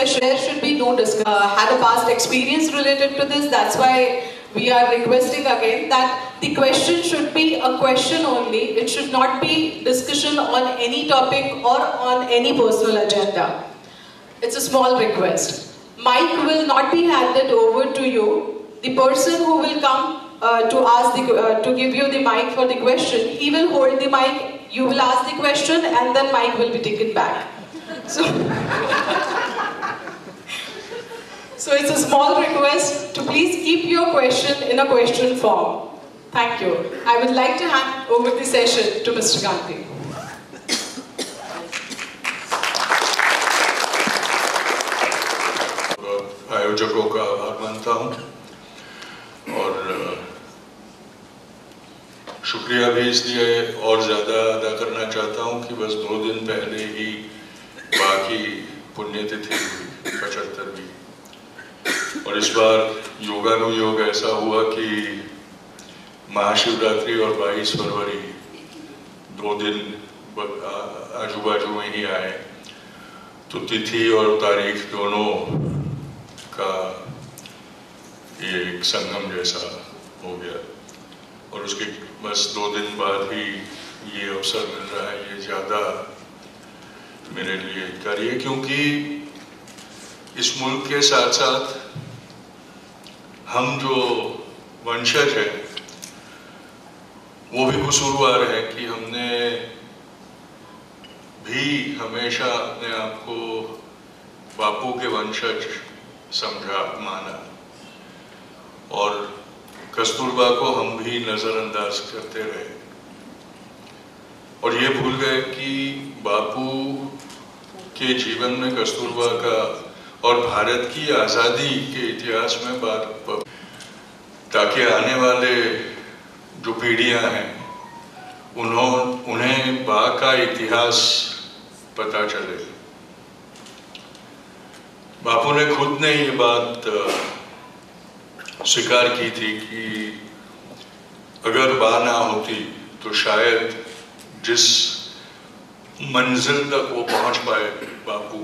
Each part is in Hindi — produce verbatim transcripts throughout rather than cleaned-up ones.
session. There should be no discussion. Uh, had a past experience related to this. That's why we are requesting again that the question should be a question only. It should not be discussion on any topic or on any personal agenda. It's a small request. Mic will not be handed over to you. The person who will come uh, to ask the uh, to give you the mic for the question, he will hold the mic. You will ask the question, and then mic will be taken back. So, so it's a small request to please keep your question in a question form. Thank you. I would like to hand over the session to Mister Gandhi. आयोजकों का आभार मानता हूँ और शुक्रिया भी इसलिए और ज़्यादा अदा करना चाहता हूँ कि बस दो दिन पहले ही बाकी पुण्यतिथि हुई पचहत्तरवीं और इस बार योगानुयोग ऐसा हुआ कि महाशिवरात्रि और बाईस फरवरी दो दिन आजू बाजू में ही आए, तो तिथि और तारीख दोनों का ये एक संगम जैसा हो गया और उसके बस दो दिन बाद ही ये अवसर मिल रहा है। ये ज़्यादा मेरे लिए कार्य, क्योंकि इस मुल्क के साथ साथ हम जो वंशज हैं वो भी कसूरवार है कि हमने भी हमेशा अपने आप को बापू के वंशज समझा माना और कस्तूरबा को हम भी नजरअंदाज करते रहे और ये भूल गए कि बापू के जीवन में कस्तूरबा का और भारत की आज़ादी के इतिहास में बात, ताकि आने वाले जो पीढ़ियां हैं उन्हों उन्हें बा का इतिहास पता चले। बापू ने खुद ने ये बात स्वीकार की थी कि अगर बा ना होती तो शायद जिस मंजिल तक वो पहुंच पाए बापू,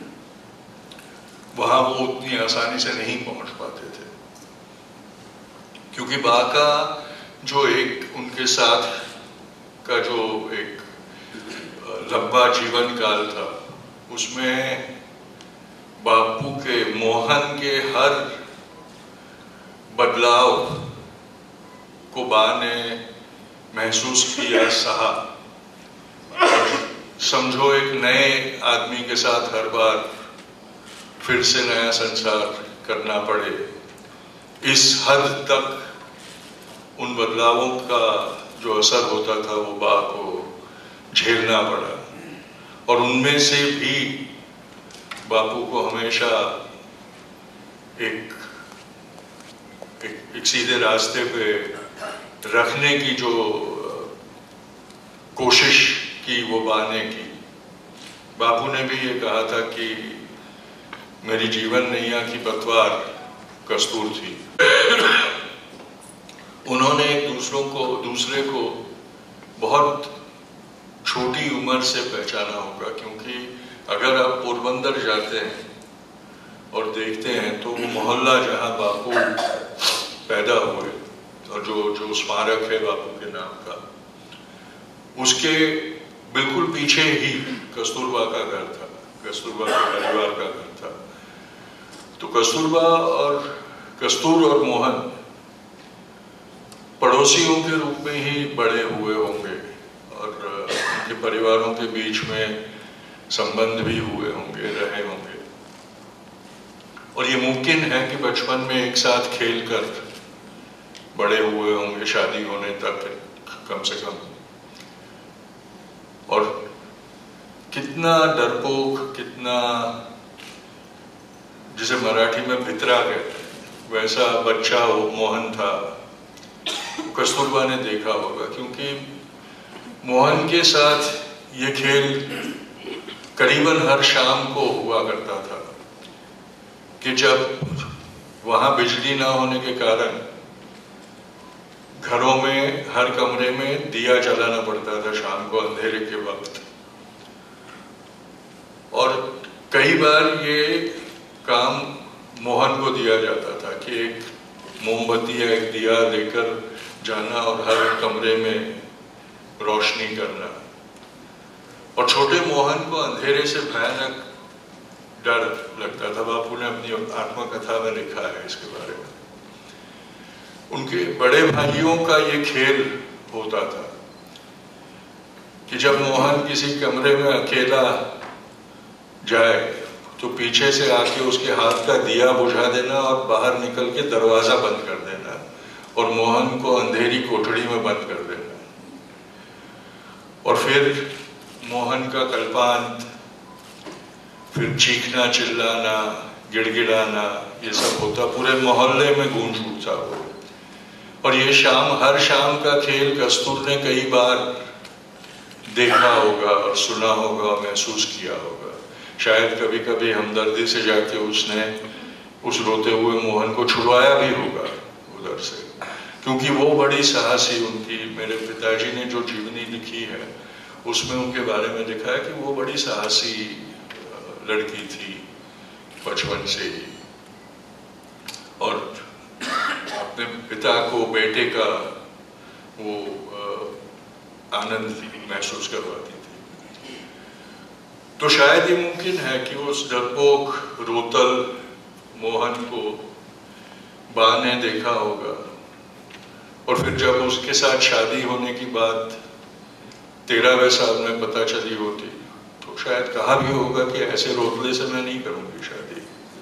वहां वो उतनी आसानी से नहीं पहुंच पाते थे, क्योंकि बा का जो एक उनके साथ का जो एक लंबा जीवन काल था उसमें बापू के मोहन के हर बदलाव को बा ने महसूस किया, सहा और समझो एक नए आदमी के साथ हर बार फिर से नया संसार करना पड़े, इस हद तक उन बदलावों का जो असर होता था वो बा को झेलना पड़ा और उनमें से भी बापू को हमेशा एक एक, एक सीधे रास्ते पे रखने की जो कोशिश की वो बा ने की। बापू ने भी ये कहा था कि मेरी जीवन नैया की पतवार कस्तूर थी। उन्होंने एक दूसरों को दूसरे को बहुत छोटी उम्र से पहचाना होगा, क्योंकि अगर आप पोरबंदर जाते हैं और देखते हैं तो वो मोहल्ला जहाँ बापू पैदा हुए और जो जो स्मारक है बापू के नाम का, उसके बिल्कुल पीछे ही कस्तूरबा का घर था, कस्तूरबा के परिवार का घर था। तो कस्तूरबा और कस्तूर और मोहन पड़ोसियों के रूप में ही बड़े हुए होंगे और उनके परिवारों के बीच में संबंध भी हुए होंगे, रहे होंगे और ये मुमकिन है कि बचपन में एक साथ खेल कर बड़े हुए होंगे, शादी होने तक कम से कम। और कितना डरपोक, कितना जिसे मराठी में भितरा कहते हैं, वैसा बच्चा वो मोहन था, कस्तूरबा ने देखा होगा, क्योंकि मोहन के साथ ये खेल करीबन हर शाम को हुआ करता था कि जब वहाँ बिजली ना होने के कारण घरों में हर कमरे में दिया जलाना पड़ता था शाम को अंधेरे के वक्त। और कई बार ये काम मोहन को दिया जाता था कि एक मोमबत्ती या एक दिया लेकर जाना और हर कमरे में रोशनी करना। और छोटे मोहन को अंधेरे से भयानक डर लगता था। बापू ने अपनी आत्मकथा में लिखा है इसके बारे में। उनके बड़े भाइयों का ये खेल होता था कि जब मोहन किसी कमरे में अकेला जाए तो पीछे से आके उसके हाथ का दिया बुझा देना और बाहर निकल के दरवाजा बंद कर देना और मोहन को अंधेरी कोठड़ी में बंद कर देना। और फिर मोहन का कल्पांत, फिर चीखना, चिल्लाना, गिड़गिड़ाना, ये सब होता, पूरे मोहल्ले में गूंज उठता हो। और ये शाम, हर शाम का खेल कस्तूर ने कई बार देखा होगा और सुना होगा और महसूस किया होगा। शायद कभी कभी हमदर्दी से जाके उसने उस रोते हुए मोहन को छुड़वाया भी होगा उधर से, क्योंकि वो बड़ी साहसी, उनकी, मेरे पिताजी ने जो जीवनी लिखी है उसमें उनके बारे में लिखा है कि वो बड़ी साहसी लड़की थी बचपन से ही, और अपने पिता को बेटे का वो आनंद महसूस करवाती थी। तो शायद ये मुमकिन है कि उस डरपोक रोतल मोहन को बा ने देखा होगा और फिर जब उसके साथ शादी होने की बात तेरहवें साल में पता चली होती तो शायद कहा भी होगा कि ऐसे रोतले से मैं नहीं करूंगी शादी।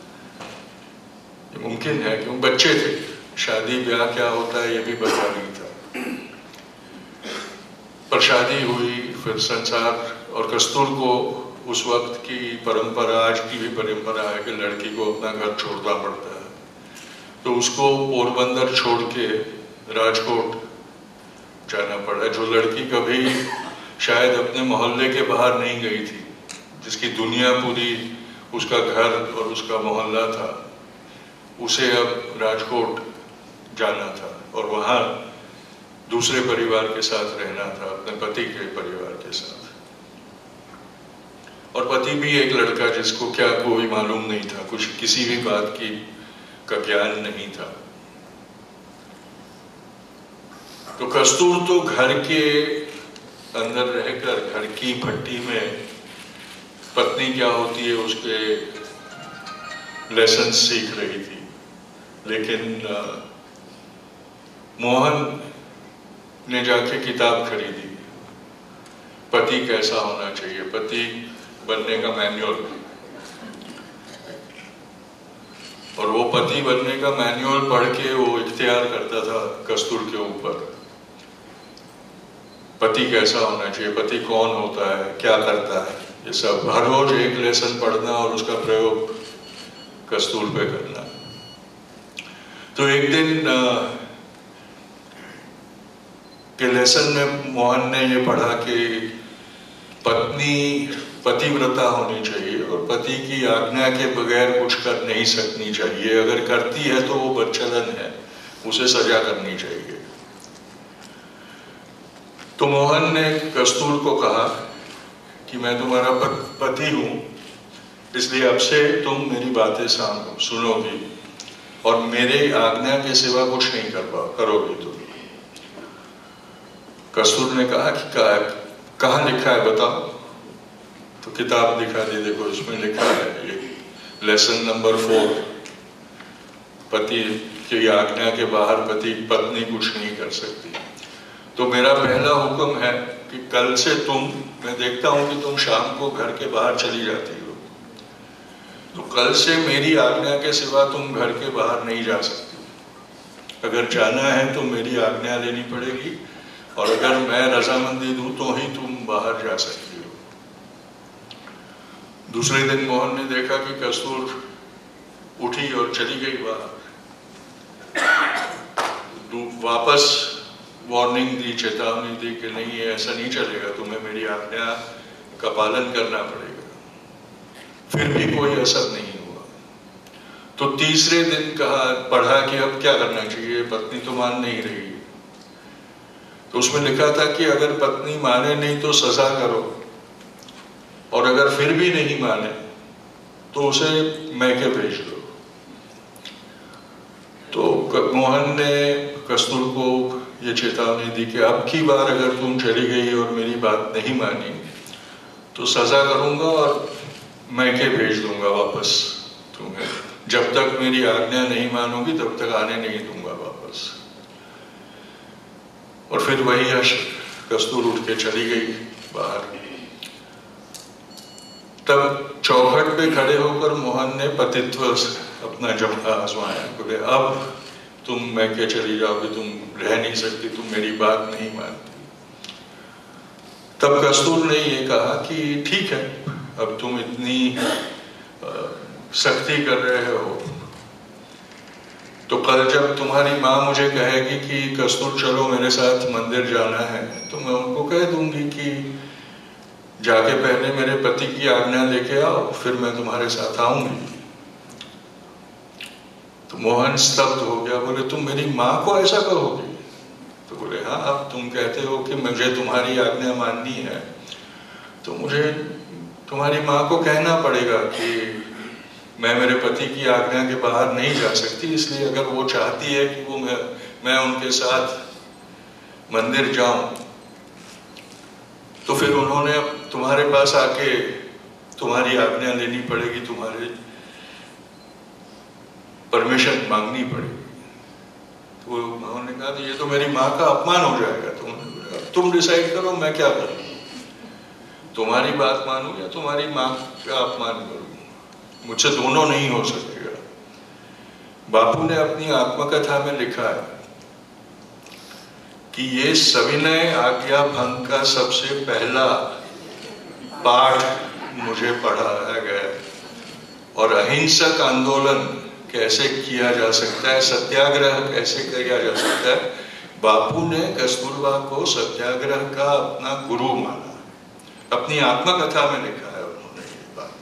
ये मुमकिन है क्योंकि बच्चे थे, शादी ब्याह क्या होता है ये भी पता नहीं था। पर शादी हुई, फिर संसार, और कस्तूर को उस वक्त की परंपरा, आज की भी परंपरा है कि लड़की को अपना घर छोड़ना पड़ता है। तो उसको पोरबंदर छोड़ के राजकोट जाना पड़ा, जो लड़की कभी शायद अपने मोहल्ले के बाहर नहीं गई थी, जिसकी दुनिया पूरी उसका घर और उसका मोहल्ला था, उसे अब राजकोट जाना था और वहाँ दूसरे परिवार के साथ रहना था, अपने पति के परिवार के साथ। और पति भी एक लड़का जिसको क्या कोई मालूम नहीं था, कुछ किसी भी बात की का ज्ञान नहीं था। तो कस्तूर तो घर के अंदर रहकर घर की भट्टी में पत्नी क्या होती है उसके लेसन सीख रही थी, लेकिन आ, मोहन ने जाके किताब खरीदी, पति कैसा होना चाहिए, पति बनने का मैन्युअल, और वो पति बनने का मैन्युअल पढ़ के वो इख्तियार करता था कस्तूर के ऊपर, पति कैसा होना चाहिए, पति कौन होता है, क्या करता है, ये सब हर रोज एक लेसन पढ़ना और उसका प्रयोग कस्तूर पे करना। तो एक दिन के लेसन में मोहन ने ये पढ़ा कि पत्नी पतिव्रता होनी चाहिए और पति की आज्ञा के बगैर कुछ कर नहीं सकनी चाहिए, अगर करती है तो वो बदचलन है, उसे सजा करनी चाहिए। तो मोहन ने कस्तूर को कहा कि मैं तुम्हारा पति हूं, इसलिए अब से तुम मेरी बातें सुनोगी और मेरे आज्ञा के सिवा कुछ नहीं कर पा करोगी तुम। कस्तूर ने कहा कि कहाँ लिखा है बताओ। तो किताब दिखा दी, देखो इसमें लिखा है ये लेसन नंबर फोर, पति की आज्ञा के बाहर पति पत्नी कुछ नहीं कर सकती। तो मेरा पहला हुक्म है कि कल से तुम, मैं देखता हूं कि तुम शाम को घर के बाहर चली जाती हो, तो कल से मेरी आज्ञा के सिवा तुम घर के बाहर नहीं जा सकती। अगर जाना है तो मेरी आज्ञा लेनी पड़ेगी और अगर मैं रजामंदी दूं तो ही तुम बाहर जा सकती हो। दूसरे दिन मोहन ने देखा कि कस्तूर उठी और चली गई बाहर, वापस वार्निंग दी, चेतावनी दी कि नहीं ये ऐसा नहीं चलेगा, तुम्हें मेरी आज्ञा का पालन करना पड़ेगा। फिर भी कोई असर नहीं हुआ। तो तीसरे दिन कहा, पढ़ा कि अब क्या करना चाहिए, पत्नी तो मान नहीं रही। तो उसमें लिखा था कि अगर पत्नी माने नहीं तो सजा करो, और अगर फिर भी नहीं माने तो उसे मैके भेज दो। तो मोहन ने कस्तूर को ये चेतावनी दी कि अब की बार अगर तुम चली गई और मेरी बात नहीं मानी तो सजा करूंगा और मैके भेज दूंगा वापस तुम्हें। जब तक मेरी आज्ञा नहीं मानोगी तब तक आने नहीं दूंगा वापस। और फिर वही कस्तूर उठ के चली गई बाहर। तब चौखट पे खड़े होकर मोहन ने पतित्व अपना जमना आजमाया। बोले अब तुम मैके चली जाओगे, तुम रह नहीं सकती, तुम मेरी बात नहीं मानती। तब कस्तूर ने ये कहा कि ठीक है, अब तुम इतनी सख्ती कर रहे हो तो कल जब तुम्हारी माँ मुझे कहेगी कि कस्तूर चलो मेरे साथ मंदिर जाना है, तो मैं उनको कह दूंगी कि जाके पहले मेरे पति की आज्ञा लेके आओ, फिर मैं तुम्हारे साथ आऊंगी। तो मोहन स्तब्ध हो गया। बोले तुम मेरी माँ को ऐसा कहोगे? तो बोले हाँ, अब तुम कहते हो कि मुझे तुम्हारी आज्ञा माननी है तो मुझे तुम्हारी माँ को कहना पड़ेगा कि मैं मेरे पति की आज्ञा के बाहर नहीं जा सकती, इसलिए अगर वो चाहती है कि वो मैं, मैं उनके साथ मंदिर जाऊं तो फिर उन्होंने तुम्हारे पास आके तुम्हारी आज्ञा लेनी पड़ेगी, तुम्हारे परमिशन मांगनी पड़ेगी। तो उन्होंने कहा ये तो मेरी माँ का अपमान हो जाएगा। तुम तुम डिसाइड करो मैं क्या करूं, तुम्हारी बात मानूं या तुम्हारी माँ का अपमान करूं, मुझसे दोनों नहीं हो सकेगा। बापू ने अपनी आत्मकथा में लिखा है कि ये सविनय आज्ञा भंग का सबसे पहला पाठ मुझे पढ़ाया गया और अहिंसक आंदोलन कैसे किया जा सकता है, सत्याग्रह कैसे किया जा सकता है। बापू ने कस्तूरबा को सत्याग्रह का अपना गुरु माना, अपनी आत्मकथा में लिखा है उन्होंने ये बात।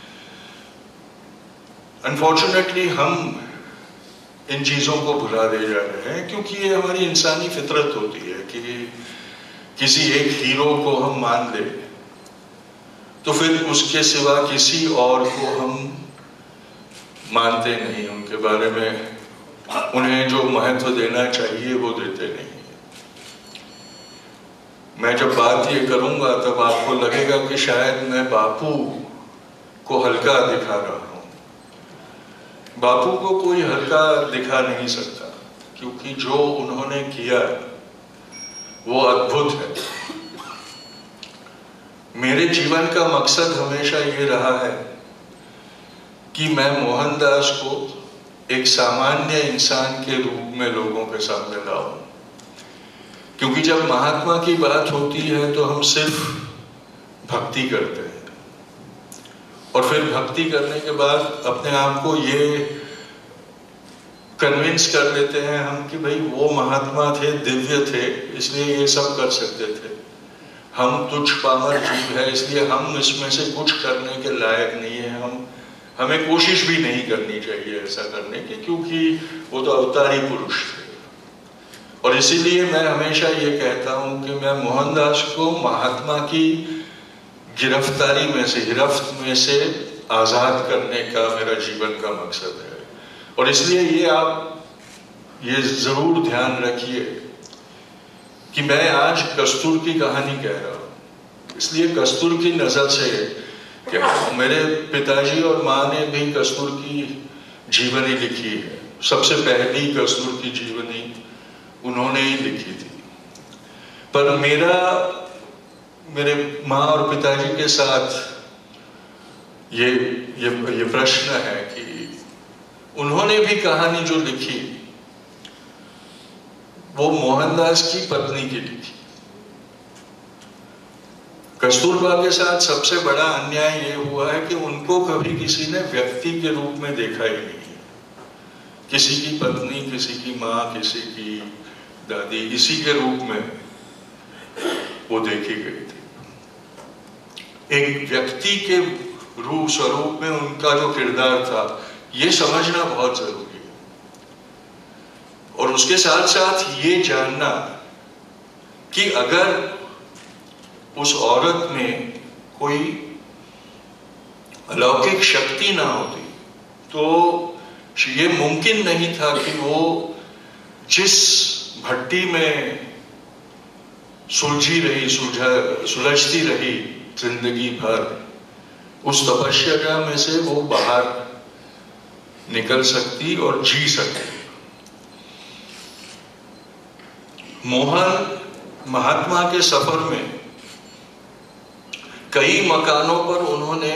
अनफॉर्चुनेटली हम इन चीजों को भुला दे जा रहे हैं क्योंकि ये हमारी इंसानी फितरत होती है कि किसी एक हीरो को हम मान ले तो फिर उसके सिवा किसी और को हम मानते नहीं, उनके बारे में उन्हें जो महत्व देना चाहिए वो देते नहीं। मैं जब बात ये करूंगा तब आपको लगेगा कि शायद मैं बापू को हल्का दिखा रहा हूं। बापू को कोई हल्का दिखा नहीं सकता क्योंकि जो उन्होंने किया वो अद्भुत है। मेरे जीवन का मकसद हमेशा ये रहा है कि मैं मोहनदास को एक सामान्य इंसान के रूप में लोगों के सामने लाऊं, क्योंकि जब महात्मा की बात होती है तो हम सिर्फ भक्ति करते हैं और फिर भक्ति करने के बाद अपने आप को ये कन्विंस कर लेते हैं हम कि भाई वो महात्मा थे, दिव्य थे, इसलिए ये सब कर सकते थे। हम तुच्छ पामर जीव है इसलिए हम इसमें से कुछ करने के लायक नहीं है, हम हमें कोशिश भी नहीं करनी चाहिए ऐसा करने की, क्योंकि वो तो अवतारी पुरुष थे। और इसीलिए मैं हमेशा ये कहता हूं कि मैं मोहनदास को महात्मा की गिरफ्तारी में से, गिरफ्त में से आजाद करने का मेरा जीवन का मकसद है। और इसलिए ये आप ये जरूर ध्यान रखिए कि मैं आज कस्तूर की कहानी कह रहा हूं, इसलिए कस्तूर की नजर से क्या मेरे पिताजी और माँ ने भी कस्तूर की जीवनी लिखी है। सबसे पहली कस्तूर की जीवनी उन्होंने ही लिखी थी। पर मेरा मेरे माँ और पिताजी के साथ ये ये ये प्रश्न है कि उन्होंने भी कहानी जो लिखी वो मोहनदास की पत्नी की लिखी। कस्तूरबा के साथ सबसे बड़ा अन्याय ये हुआ है कि उनको कभी किसी ने व्यक्ति के रूप में देखा ही नहीं। किसी की पत्नी, किसी की माँ, किसी की दादी, इसी के रूप में वो देखी गई थी। एक व्यक्ति के रूप स्वरूप में उनका जो किरदार था ये समझना बहुत जरूरी है। और उसके साथ साथ ये जानना कि अगर उस औरत में कोई अलौकिक शक्ति ना होती तो ये मुमकिन नहीं था कि वो जिस भट्टी में सुलझी रही सुलझा सुलझती रही जिंदगी भर, उस तपस्या में से वो बाहर निकल सकती और जी सकती। मोहन महात्मा के सफर में कई मकानों पर उन्होंने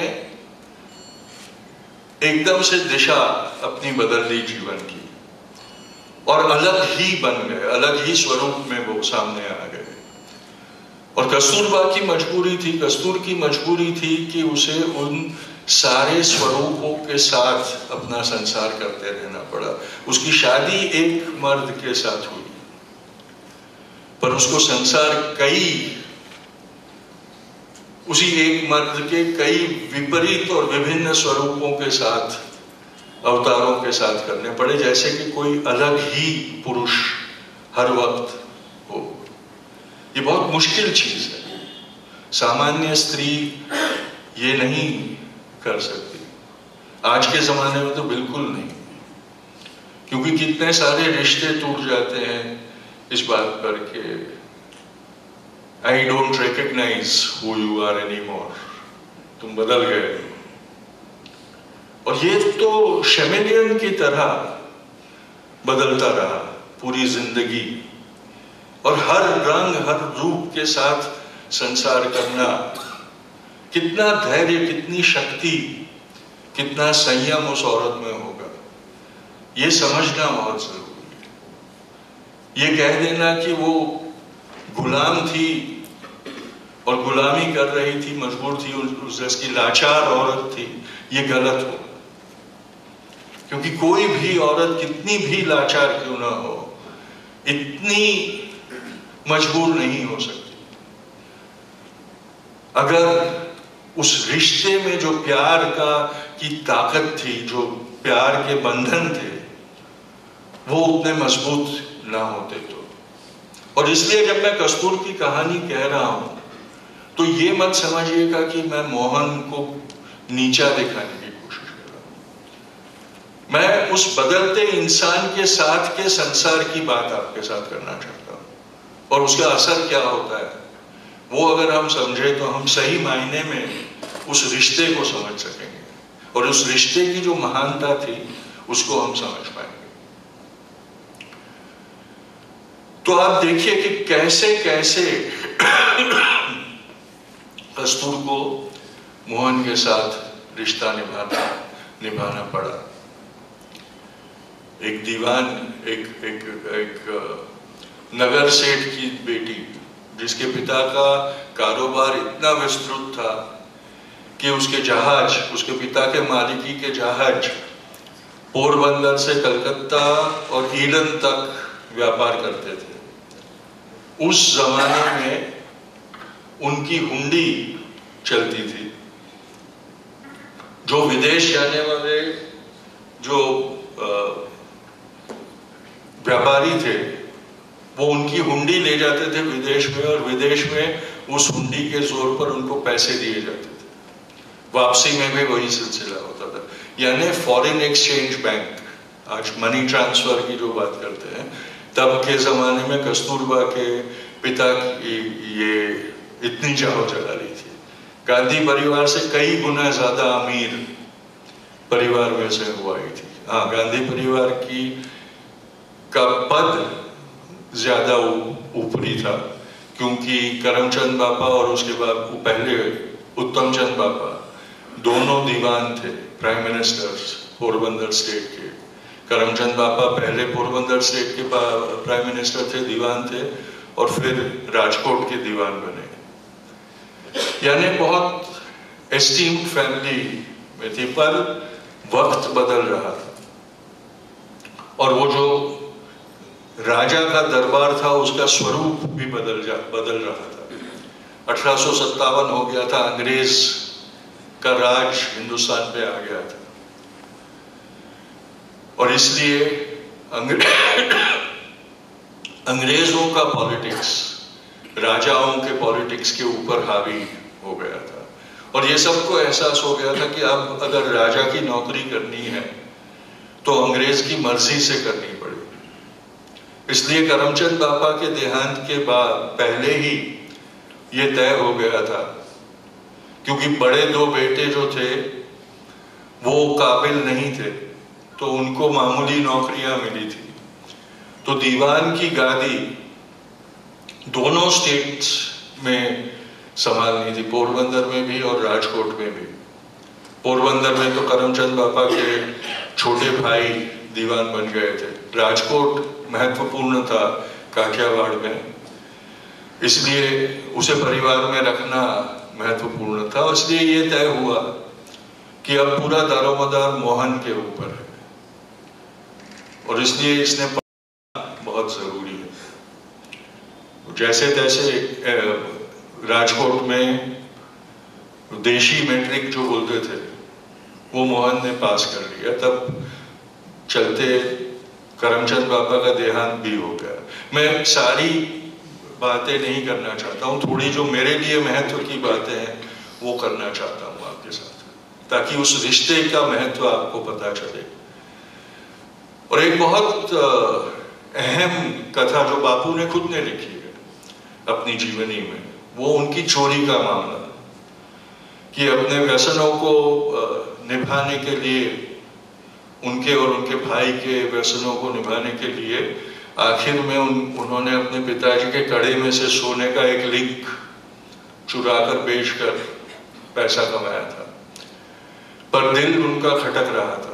एकदम से दिशा अपनी बदल ली जीवन की, और अलग ही बन गए, अलग ही स्वरूप में वो सामने आ गए। और कस्तूरबा की मजबूरी थी, कस्तूर की मजबूरी थी कि उसे उन सारे स्वरूपों के साथ अपना संसार करते रहना पड़ा। उसकी शादी एक मर्द के साथ हुई, पर उसको संसार कई उसी एक मर्द के कई विपरीत और विभिन्न स्वरूपों के साथ, अवतारों के साथ करने पड़े, जैसे कि कोई अलग ही पुरुष हर वक्त हो। ये बहुत मुश्किल चीज है, सामान्य स्त्री ये नहीं कर सकती। आज के जमाने में तो बिल्कुल नहीं, क्योंकि कितने सारे रिश्ते टूट जाते हैं इस बात पर कि I don't recognize who you are anymore, तुम बदल गए। और ये तो शैमेलियन की तरह बदलता रहा पूरी जिंदगी, और हर रंग हर रूप के साथ संसार करना, कितना धैर्य, कितनी शक्ति, कितना संयम उस औरत में होगा, ये समझना बहुत जरूरी है। ये कह देना कि वो गुलाम थी और गुलामी कर रही थी, मजबूर थी, उस जैसी लाचार औरत थी, ये गलत हो। क्योंकि कोई भी औरत कितनी भी लाचार क्यों ना हो, इतनी मजबूर नहीं हो सकती। अगर उस रिश्ते में जो प्यार का की ताकत थी, जो प्यार के बंधन थे, वो उतने मजबूत ना होते तो। और इसलिए जब मैं कस्तूर की कहानी कह रहा हूं तो ये मत समझिएगा कि मैं मोहन को नीचा दिखाने की कोशिश कर रहा हूं। मैं उस बदलते इंसान के साथ के संसार की बात आपके साथ करना चाहता हूं, और उसका असर क्या होता है वो अगर हम समझे तो हम सही मायने में उस रिश्ते को समझ सकेंगे, और उस रिश्ते की जो महानता थी उसको हम समझ पाएंगे। तो आप देखिए कि कैसे कैसे कस्तूर को मोहन के साथ रिश्ता निभाना निभाना पड़ा। एक दीवान, एक एक एक नगर सेठ की बेटी, जिसके पिता का कारोबार इतना विस्तृत था कि उसके जहाज, उसके पिता के मालिकी के जहाज पोरबंदर से कलकत्ता और ईडन तक व्यापार करते थे। उस जमाने में उनकी हुंडी चलती थी। जो विदेश जाने वाले जो व्यापारी थे वो उनकी हुंडी ले जाते थे विदेश में, और विदेश में उस हुंडी के जोर पर उनको पैसे दिए जाते थे। वापसी में भी वही सिलसिला होता था। यानी फॉरेन एक्सचेंज बैंक, आज मनी ट्रांसफर की जो बात करते हैं, तब के जमाने में कस्तूरबा के पिता की ये इतनी चाहो चला ली थी। गांधी परिवार से कई गुना ज्यादा अमीर परिवार में से हुआ ही थी। हाँ, गांधी परिवार की का पद ज्यादा ऊपरी था, क्योंकि करमचंद बापा और उसके बाद पहले उत्तम चंद बापा दोनों दीवान थे, प्राइम मिनिस्टर्स पोरबंदर स्टेट के। करमचंद बापा पहले पोरबंदर स्टेट के प्राइम मिनिस्टर थे, दीवान थे, और फिर राजकोट के दीवान बने। यानी बहुत एस्टीम्ड फैमिली में थी, पर वक्त बदल रहा था, और वो जो राजा का दरबार था उसका स्वरूप भी बदल जा बदल रहा था। अठारह सौ सत्तावन हो गया था, अंग्रेज का राज हिंदुस्तान पे आ गया था, और इसलिए अंग्रे... अंग्रेजों का पॉलिटिक्स राजाओं के पॉलिटिक्स के ऊपर हावी हो गया था। और ये सबको एहसास हो गया था कि अब अगर राजा की नौकरी करनी है तो अंग्रेज की मर्जी से करनी पड़ेगी। इसलिए करमचंद बापा के देहांत के बाद पहले ही ये तय हो गया था, क्योंकि बड़े दो बेटे जो थे वो काबिल नहीं थे, तो उनको मामूली नौकरियां मिली थी। तो दीवान की गादी दोनों स्टेट्स में संभालनी थी, पोरबंदर में भी और राजकोट में भी। पोरबंदर में तो करमचंद बापा के छोटे भाई दीवान बन गए थे, राजकोट महत्वपूर्ण था काठियावाड़ में, इसलिए उसे परिवार में रखना महत्वपूर्ण था। इसलिए ये तय हुआ कि अब पूरा दारोमदार मोहन के ऊपर है, और इसलिए इसने पढ़ना बहुत जरूरी है। जैसे तैसे राजकोट में देशी मैट्रिक जो बोलते थे वो मोहन ने पास कर लिया, तब चलते करमचंद बापा का देहांत भी हो गया। मैं सारी बातें नहीं करना चाहता हूँ, थोड़ी जो मेरे लिए महत्व की बातें हैं वो करना चाहता हूँ आपके साथ, ताकि उस रिश्ते का महत्व आपको पता चले। और एक बहुत अहम कथा जो बापू ने खुद ने लिखी है अपनी जीवनी में, वो उनकी चोरी का मामला, कि अपने व्यसनों को निभाने के लिए, उनके और उनके भाई के व्यसनों को निभाने के लिए आखिर में उन, उन्होंने अपने पिताजी के कड़े में से सोने का एक लिंक चुरा कर बेचकर पैसा कमाया था, पर दिल उनका खटक रहा था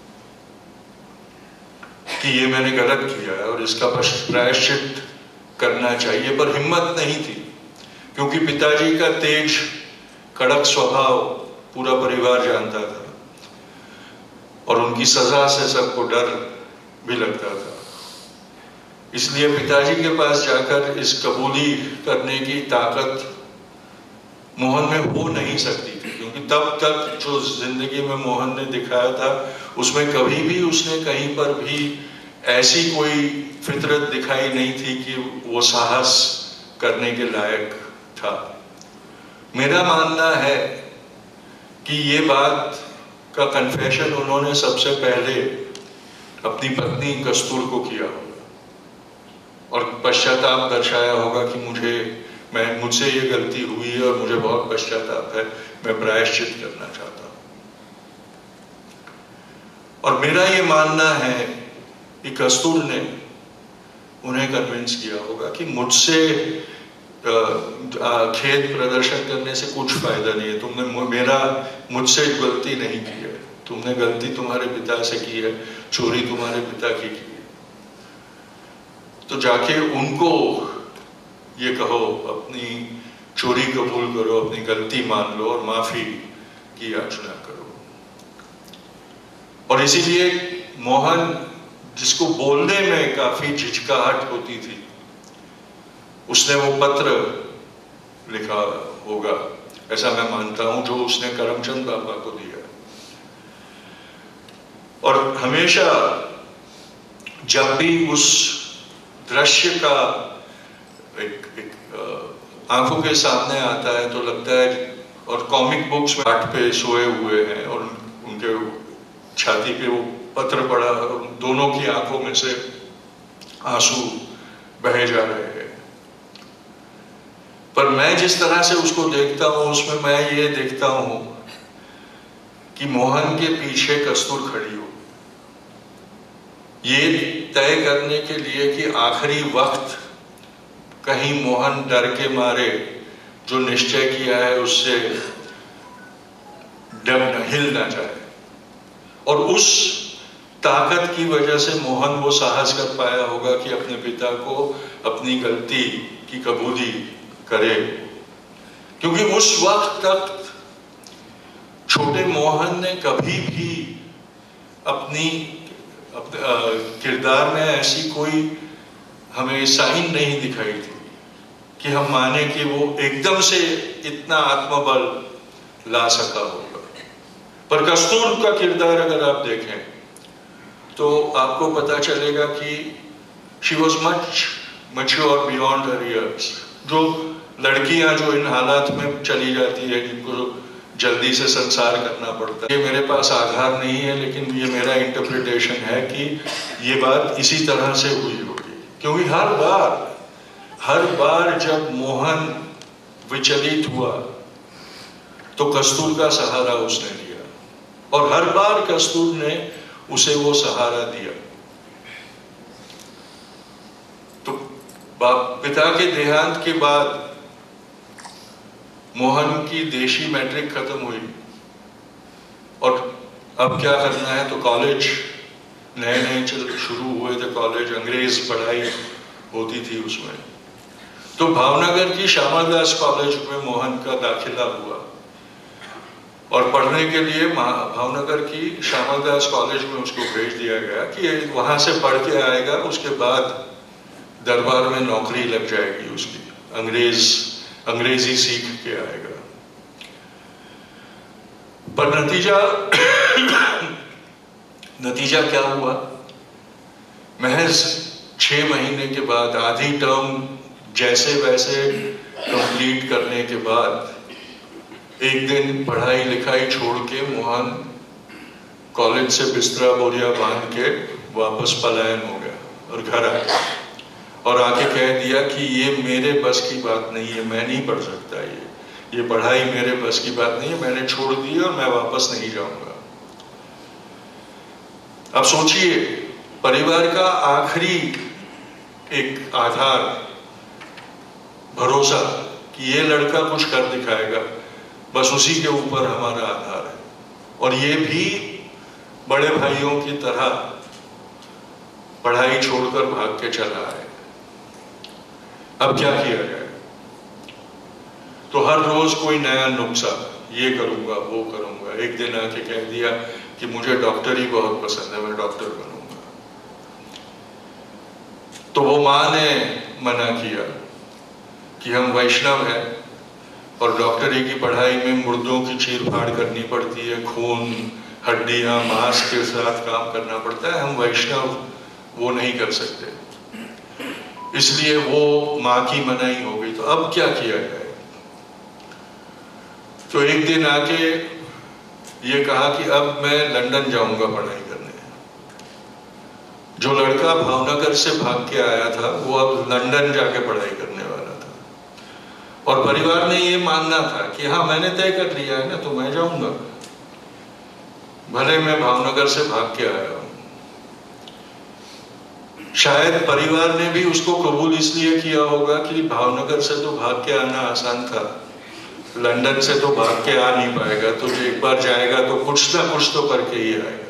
कि ये मैंने गलत किया है और इसका प्रायश्चित करना चाहिए, पर हिम्मत नहीं थी, क्योंकि पिताजी का तेज कड़क स्वभाव पूरा परिवार जानता था और उनकी सजा से सबको डर भी लगता था। इसलिए पिताजी के पास जाकर इस कबूली करने की ताकत मोहन में हो नहीं सकती थी, क्योंकि तब तक जो जिंदगी में मोहन ने दिखाया था उसमें कभी भी उसने कहीं पर भी ऐसी कोई फितरत दिखाई नहीं थी कि वो साहस करने के लायक था। मेरा मानना है कि ये बात का कन्फेशन उन्होंने सबसे पहले अपनी पत्नी कस्तूर को किया होगा और पश्चाताप दर्शाया होगा कि मुझे मैं मुझसे ये गलती हुई है और मुझे बहुत पश्चाताप है, मैं प्रायश्चित करना चाहता हूं। और मेरा ये मानना है कि कस्तूर ने उन्हें कन्विंस किया होगा कि मुझसे खेद प्रदर्शन करने से कुछ फायदा नहीं है, तुमने मेरा मुझसे गलती नहीं की है, तुमने गलती तुम्हारे पिता से की है, चोरी तुम्हारे पिता की की है। तो जाके उनको ये कहो, अपनी चोरी कबूल करो, अपनी गलती मान लो और माफी की याचना करो। और इसीलिए मोहन, जिसको बोलने में काफी झिझकाहट होती थी, उसने वो पत्र लिखा होगा, ऐसा मैं मानता हूं, जो उसने करमचंद बापा को दिया। और हमेशा जब भी उस दृश्य का एक, एक आंखों के सामने आता है तो लगता है, और कॉमिक बुक्स में खाट पे सोए हुए हैं और उनके छाती पे वो पत्र पड़ा और दोनों की आंखों में से आंसू बहे जा रहे हैं। पर मैं जिस तरह से उसको देखता हूं, उसमें मैं ये देखता हूं कि मोहन के पीछे कस्तूर खड़ी हो, ये तय करने के लिए कि आखिरी वक्त कहीं मोहन डर के मारे जो निश्चय किया है उससे डर न हिल ना जाए। और उस ताकत की वजह से मोहन वो साहस कर पाया होगा कि अपने पिता को अपनी गलती की कबूली करे, क्योंकि उस वक्त तक छोटे मोहन ने कभी भी अपनी अपने किरदार में ऐसी कोई हमें साइन नहीं दिखाई थी कि हम माने कि वो एकदम से इतना आत्मबल ला सका होगा। पर कस्तूर का किरदार अगर आप देखें तो आपको पता चलेगा कि she was much mature beyond her years. जो लड़कियां जो इन हालात में चली जाती है, जिनको जल्दी से संसार करना पड़ता है। ये मेरे पास आधार नहीं है, लेकिन ये मेरा इंटरप्रिटेशन है कि ये बात इसी तरह से हुई होगी, क्योंकि हर बार हर बार जब मोहन विचलित हुआ तो कस्तूर का सहारा उसने लिया, और हर बार कस्तूर ने उसे वो सहारा दिया। तो बाप पिता के देहांत के बाद मोहन की देशी मैट्रिक खत्म हुई, और अब क्या करना है, तो कॉलेज नए नए शुरू हुए थे कॉलेज, अंग्रेज पढ़ाई होती थी उसमें। तो भावनगर की श्यामादास कॉलेज में मोहन का दाखिला हुआ, और पढ़ने के लिए भावनगर की श्यामादास कॉलेज में उसको भेज दिया गया कि वहां से पढ़ के आएगा, उसके बाद दरबार में नौकरी लग जाएगी उसकी, अंग्रेज अंग्रेजी सीख के आएगा। पर नतीजा नतीजा क्या हुआ, महज छह महीने के बाद, आधी टर्म जैसे वैसे कंप्लीट करने के बाद एक दिन पढ़ाई लिखाई छोड़ के मोहन कॉलेज से बिस्तरा बोरिया बांध के वापस पलायन हो गया और घर आया, और आके कह दिया कि ये मेरे बस की बात नहीं है, मैं नहीं पढ़ सकता, ये ये पढ़ाई मेरे बस की बात नहीं है, मैंने छोड़ दी और मैं वापस नहीं जाऊंगा। अब सोचिए, परिवार का आखिरी एक आधार, भरोसा कि ये लड़का कुछ कर दिखाएगा, बस उसी के ऊपर हमारा आधार है, और ये भी बड़े भाइयों की तरह पढ़ाई छोड़कर भाग के चला है। अब क्या किया जाए? तो हर रोज कोई नया नुक्सा, ये करूंगा वो करूंगा। एक दिन आके कह दिया कि मुझे डॉक्टरी बहुत पसंद है, मैं डॉक्टर बनूंगा। तो वो माँ ने मना किया कि हम वैष्णव हैं और डॉक्टरी की पढ़ाई में मुर्दों की चीर फाड़ करनी पड़ती है, खून हड्डियां मांस के साथ काम करना पड़ता है, हम वैष्णव वो नहीं कर सकते। इसलिए वो माँ की मनाही हो गई। तो अब क्या किया जाए? तो एक दिन आके ये कहा कि अब मैं लंदन जाऊंगा पढ़ाई करने। जो लड़का भावनगर से भाग के आया था वो अब लंदन जाके पढ़ाई करने वाला था, और परिवार ने ये मानना था कि हाँ मैंने तय कर लिया है ना, तो मैं जाऊंगा, भले मैं भावनगर से भाग के आया हूं। शायद परिवार ने भी उसको कबूल इसलिए किया होगा कि भावनगर से तो भाग के आना आसान था, लंदन से तो भाग के आ नहीं पाएगा, तो एक बार जाएगा तो कुछ ना कुछ तो करके ही आएगा।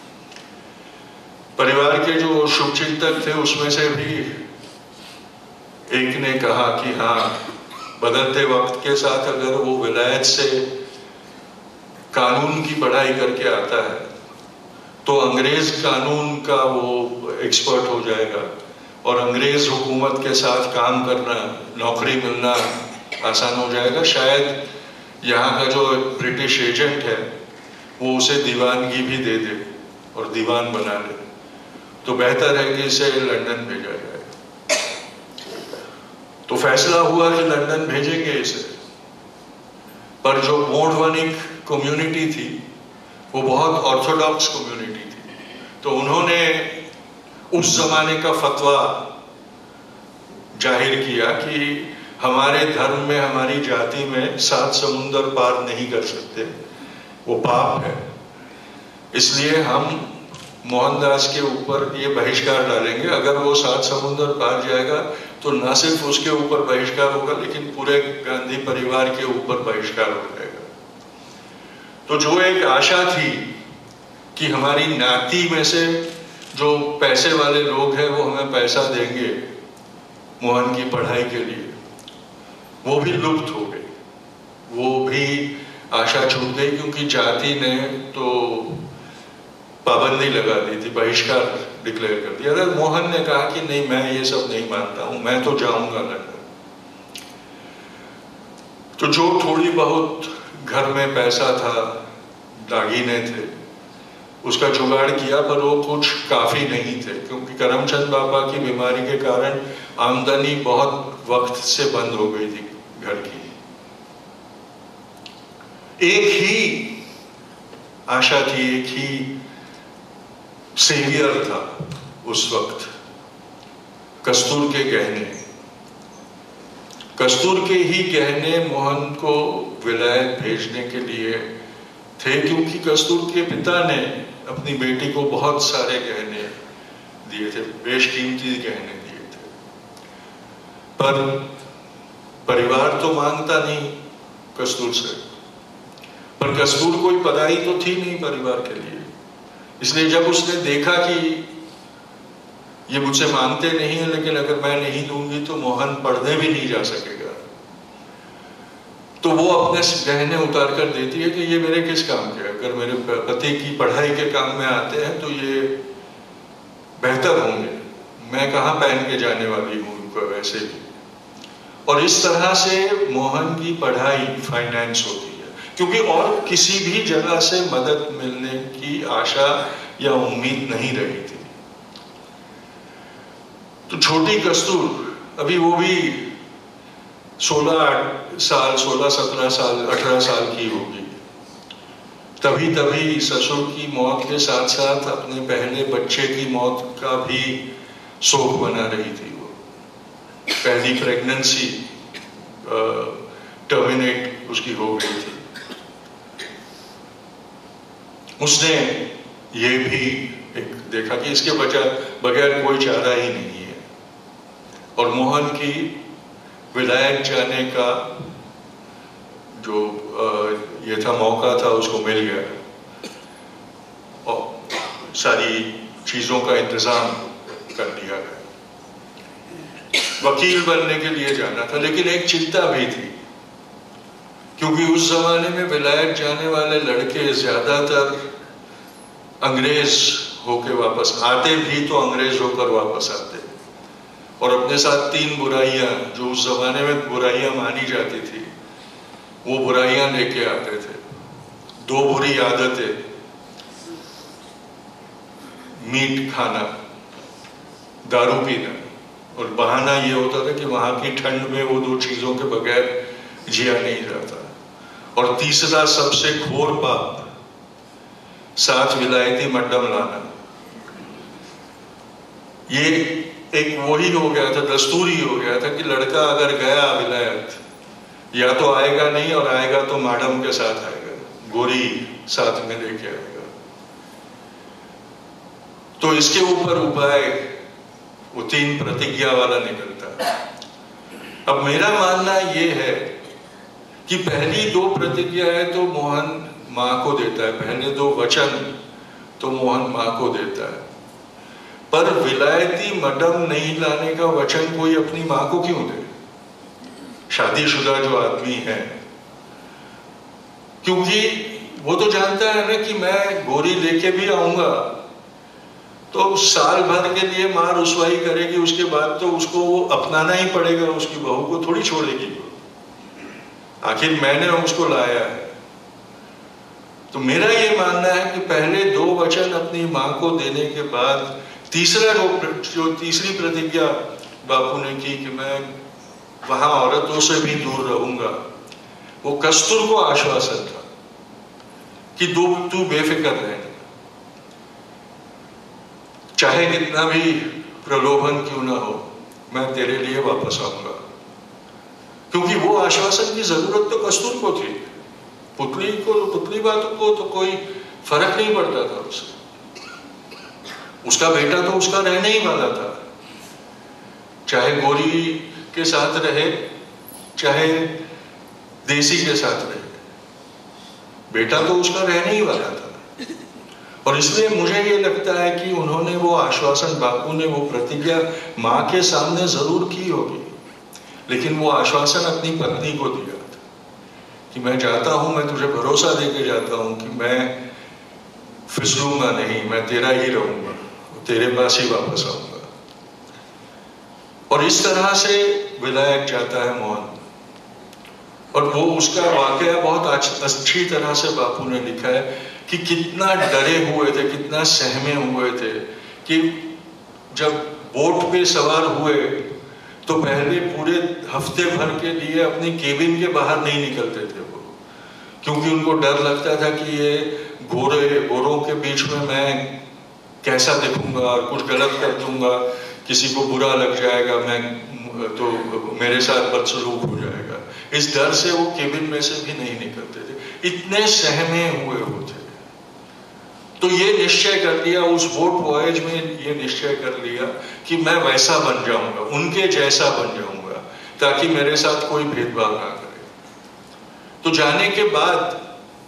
परिवार के जो शुभचिंतक थे उसमें से भी एक ने कहा कि हाँ, बदलते वक्त के साथ अगर वो विलायत से कानून की पढ़ाई करके आता है तो अंग्रेज कानून का वो एक्सपर्ट हो जाएगा, और अंग्रेज हुकूमत के साथ काम करना, नौकरी मिलना आसान हो जाएगा। शायद यहाँ का जो ब्रिटिश एजेंट है वो उसे दीवानगी भी दे दे और दीवान बना ले, तो बेहतर है कि इसे लंदन भेजा जाए। तो फैसला हुआ कि लंदन भेजेंगे इसे। पर जो मोढ़वनिक कम्युनिटी थी वो बहुत ऑर्थोडॉक्स कम्युनिटी थी, तो उन्होंने उस जमाने का फतवा जाहिर किया कि हमारे धर्म में, हमारी जाति में सात समुंदर पार नहीं कर सकते, वो पाप है। इसलिए हम मोहनदास के ऊपर ये बहिष्कार डालेंगे। अगर वो सात समुंदर पार जाएगा तो न सिर्फ उसके ऊपर बहिष्कार होगा, लेकिन पूरे गांधी परिवार के ऊपर बहिष्कार हो जाएगा। तो जो एक आशा थी कि हमारी नाती में से जो पैसे वाले लोग हैं वो हमें पैसा देंगे मोहन की पढ़ाई के लिए, वो भी लुप्त हो गई, वो भी आशा छूट गई, क्योंकि जाति ने तो पाबंदी लगा दी थी, बहिष्कार डिक्लेयर कर दिया। अगर मोहन ने कहा कि नहीं, मैं ये सब नहीं मानता हूं, मैं तो जाऊंगा लंदन। तो जो थोड़ी बहुत घर में पैसा था, दागीने थे, उसका जुगाड़ किया, पर वो कुछ काफी नहीं थे, क्योंकि करमचंद बाबा की बीमारी के कारण आमदनी बहुत वक्त से बंद हो गई थी घर की। एक ही आशा थी, एक ही सेवियर था उस वक्त, कस्तूर के गहने। कस्तूर के ही गहने मोहन को विलायत भेजने के लिए थे, क्योंकि कस्तूर के पिता ने अपनी बेटी को बहुत सारे गहने दिए थे, बेशकीमती गहने दिए थे। पर परिवार तो मांगता नहीं कस्तूर से, पर कस्तूर कोई पदाई तो थी नहीं परिवार के लिए। इसलिए जब उसने देखा कि ये मुझसे मांगते नहीं है, लेकिन अगर मैं नहीं दूंगी तो मोहन पढ़ने भी नहीं जा सकेगा, तो वो अपने गहने उतार कर देती है कि ये मेरे किस काम के, अगर मेरे पति की पढ़ाई के काम में आते हैं तो ये बेहतर होंगे, मैं कहाँ पहन के जाने वाली हूँ उनको वैसे भी। और इस तरह से मोहन की पढ़ाई फाइनेंस होती है, क्योंकि और किसी भी जगह से मदद मिलने की आशा या उम्मीद नहीं रही थी। तो छोटी कस्तूर अभी वो भी सोलह साल सोलह सत्रह साल अठारह साल की होगी, तभी तभी ससुर की मौत के साथ साथ अपने पहले बच्चे की मौत का भी शोक बना रही थी। वो पहली प्रेगनेंसी टर्मिनेट उसकी हो गई थी। उसने ये भी एक देखा कि इसके बगैर कोई चारा ही नहीं है, और मोहन की विलायत जाने का जो ये था मौका था उसको मिल गया, और सारी चीजों का इंतजाम कर दिया गया। वकील बनने के लिए जाना था, लेकिन एक चिंता भी थी, क्योंकि उस जमाने में विलायत जाने वाले लड़के ज्यादातर अंग्रेज होके वापस आते भी तो अंग्रेज होकर वापस आते, और अपने साथ तीन बुराइयां जो उस जमाने में बुराइयां मानी जाती थी वो बुराइयां लेके आते थे। दो बुरी आदतें, मीट खाना, दारू पीना, और बहाना ये होता था कि वहां की ठंड में वो दो चीजों के बगैर जिया नहीं जाता। और तीसरा सबसे घोर पाप, साथ विलायती मड्डम लाना। ये एक वही हो गया था, दस्तूर ही हो गया था कि लड़का अगर गया विलायत, या तो आएगा नहीं, और आएगा तो मैडम के साथ आएगा, गोरी साथ में लेके आएगा। तो इसके ऊपर उपाय वो तीन प्रतिज्ञा वाला निकलता है। अब मेरा मानना ये है कि पहली दो प्रतिज्ञाएं तो मोहन मां को देता है, पहले दो वचन तो मोहन मां को देता है, पर विलायती मडम नहीं लाने का वचन कोई अपनी मां को क्यों दे, शादीशुदा जो आदमी है? क्योंकि वो तो जानता है ना कि मैं गोरी लेके भी आऊंगा तो साल भर के लिए मां रुसवाई करेगी, उसके बाद तो उसको वो अपनाना ही पड़ेगा, उसकी बहू को थोड़ी छोड़ेगी वो, आखिर मैंने उसको लाया है। तो मेरा ये मानना है कि पहले दो वचन अपनी मां को देने के बाद तीसरा जो, जो तीसरी प्रतिज्ञा बापू ने की कि मैं वहां औरतों से भी दूर रहूंगा, वो कस्तूर को आश्वासन था कि दो तू बेफिक्र रहना, चाहे कितना भी प्रलोभन क्यों ना हो, मैं तेरे लिए वापस आऊंगा। क्योंकि वो आश्वासन की जरूरत तो कस्तूर को थी, पुतली को पुतली बातों को तो कोई फर्क नहीं पड़ता था उसे, उसका बेटा तो उसका रहने ही वाला था, चाहे गोरी के साथ रहे चाहे देसी के साथ रहे, बेटा तो उसका रहने ही वाला था। और इसलिए मुझे ये लगता है कि उन्होंने वो आश्वासन, बापू ने वो प्रतिज्ञा मां के सामने जरूर की होगी, लेकिन वो आश्वासन अपनी पत्नी को दिया था कि मैं जाता हूं, मैं तुझे भरोसा देके जाता हूं कि मैं फिसलूंगा नहीं, मैं तेरा ही रहूंगा, तेरे पास ही वापस आऊंगा। और इस तरह से विलायत जाता है मोहन, और वो उसका वाकया बहुत अच्छी तरह से बापू ने लिखा है कि कितना डरे हुए थे, कितना सहमे हुए थे कि जब बोट पे सवार हुए तो पहले पूरे हफ्ते भर के लिए अपनी केबिन के बाहर नहीं निकलते थे वो क्योंकि उनको डर लगता था कि ये गोरे गोरों के बीच में मैं कैसा दिखूंगा और कुछ गलत कर दूंगा, किसी को बुरा लग जाएगा, मैं तो मेरे साथ बदसलूक हो जाएगा। इस डर से वो केबिन में से भी नहीं निकलते थे, इतने सहमे हुए होते। तो ये निश्चय कर लिया उस बोट वॉयज में, ये निश्चय कर लिया कि मैं वैसा बन जाऊंगा, उनके जैसा बन जाऊंगा, ताकि मेरे साथ कोई भेदभाव ना करे। तो जाने के बाद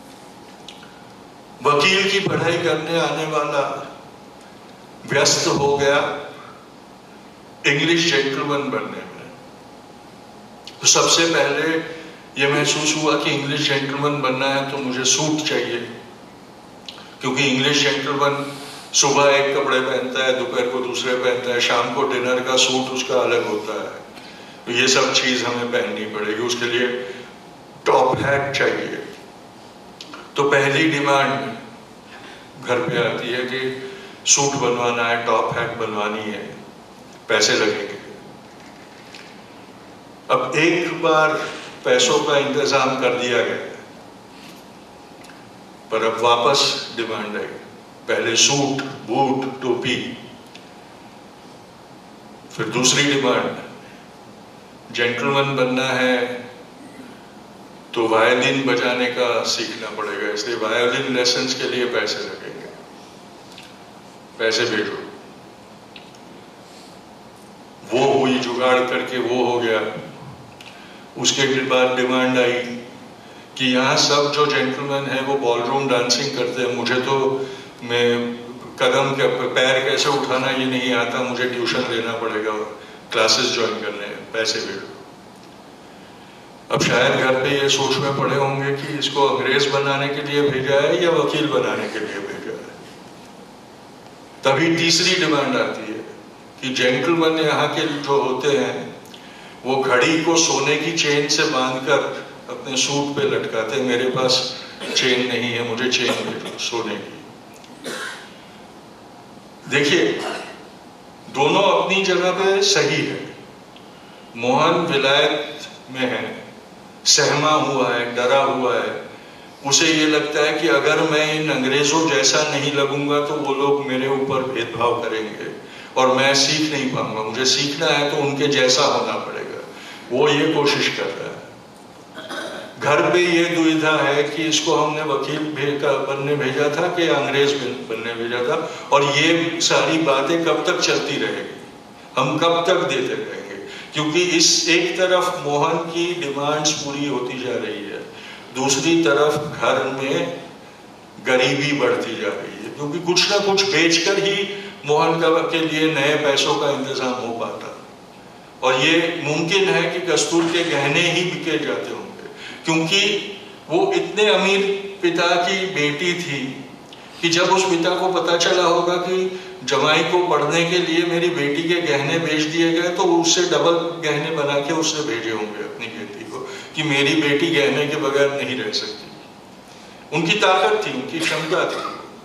वकील की पढ़ाई करने आने वाला व्यस्त हो गया इंग्लिश जेंटलमैन बनने में। तो सबसे पहले यह महसूस हुआ कि इंग्लिश जेंटलमैन बनना है तो मुझे सूट चाहिए, क्योंकि इंग्लिश जेंटलमैन सुबह एक कपड़े पहनता है, दोपहर को दूसरे पहनता है, शाम को डिनर का सूट उसका अलग होता है। तो ये सब चीज हमें पहननी पड़ेगी, उसके लिए टॉप हैट चाहिए। तो पहली डिमांड घर पे आती है कि सूट बनवाना है, टॉप हैट बनवानी है, पैसे लगेंगे। अब एक बार पैसों का इंतजाम कर दिया गया, पर अब वापस डिमांड आई। पहले सूट, बूट, टोपी, फिर दूसरी डिमांड, जेंटलमैन बनना है तो वायलिन बजाने का सीखना पड़ेगा, इसलिए वायलिन लेसन्स के लिए पैसे लगेंगे, पैसे भेजो। वो हुई, जुगाड़ करके वो हो गया। उसके बाद डिमांड आई कि यहाँ सब जो जेंटलमैन है वो बॉलरूम डांसिंग करते हैं, मुझे तो मैं कदम के पैर कैसे उठाना ये नहीं आता, मुझे ट्यूशन लेना पड़ेगा, क्लासेस ज्वाइन करने हैं, पैसे भेजो। अब शायद घर पे ये सोच में पड़े होंगे कि इसको अंग्रेज बनाने के लिए भेजा है या वकील बनाने के लिए भेजा है। तभी तीसरी डिमांड आती है कि जेंटलमैन यहाँ के जो होते हैं वो घड़ी को सोने की चेन से बांधकर अपने सूट पे लटकाते हैं, मेरे पास चेन नहीं है, मुझे चेन भेजो सोने की। देखिए, दोनों अपनी जगह पे सही है। मोहन विलायत में है, सहमा हुआ है, डरा हुआ है, उसे ये लगता है कि अगर मैं इन अंग्रेजों जैसा नहीं लगूंगा तो वो लोग मेरे ऊपर भेदभाव करेंगे और मैं सीख नहीं पाऊंगा, मुझे सीखना है तो उनके जैसा होना पड़ेगा। वो ये कोशिश कर रहा है। घर पे ये दुविधा है कि इसको हमने वकील भेजा बनने भेजा था कि अंग्रेज बनने भेजा था, और ये सारी बातें कब तक चलती रहेगी, हम कब तक देते रहेंगे, क्योंकि इस एक तरफ मोहन की डिमांड्स पूरी होती जा रही है, दूसरी तरफ घर में गरीबी बढ़ती जा रही है, क्योंकि कुछ ना कुछ बेचकर ही मोहन का के लिए नए पैसों का इंतजाम हो पाता। और ये मुमकिन है कि कस्तूर के गहने ही बिके जाते होंगे, क्योंकि वो इतने अमीर पिता की बेटी थी कि जब उस पिता को पता चला होगा कि जमाई को पढ़ने के लिए मेरी बेटी के गहने बेच दिए गए, तो उससे डबल गहने बना के उसने भेजे होंगे अपनी बेटी को कि मेरी बेटी गहने के बगैर नहीं रह सकती। उनकी ताकत थी, उनकी क्षमता थी।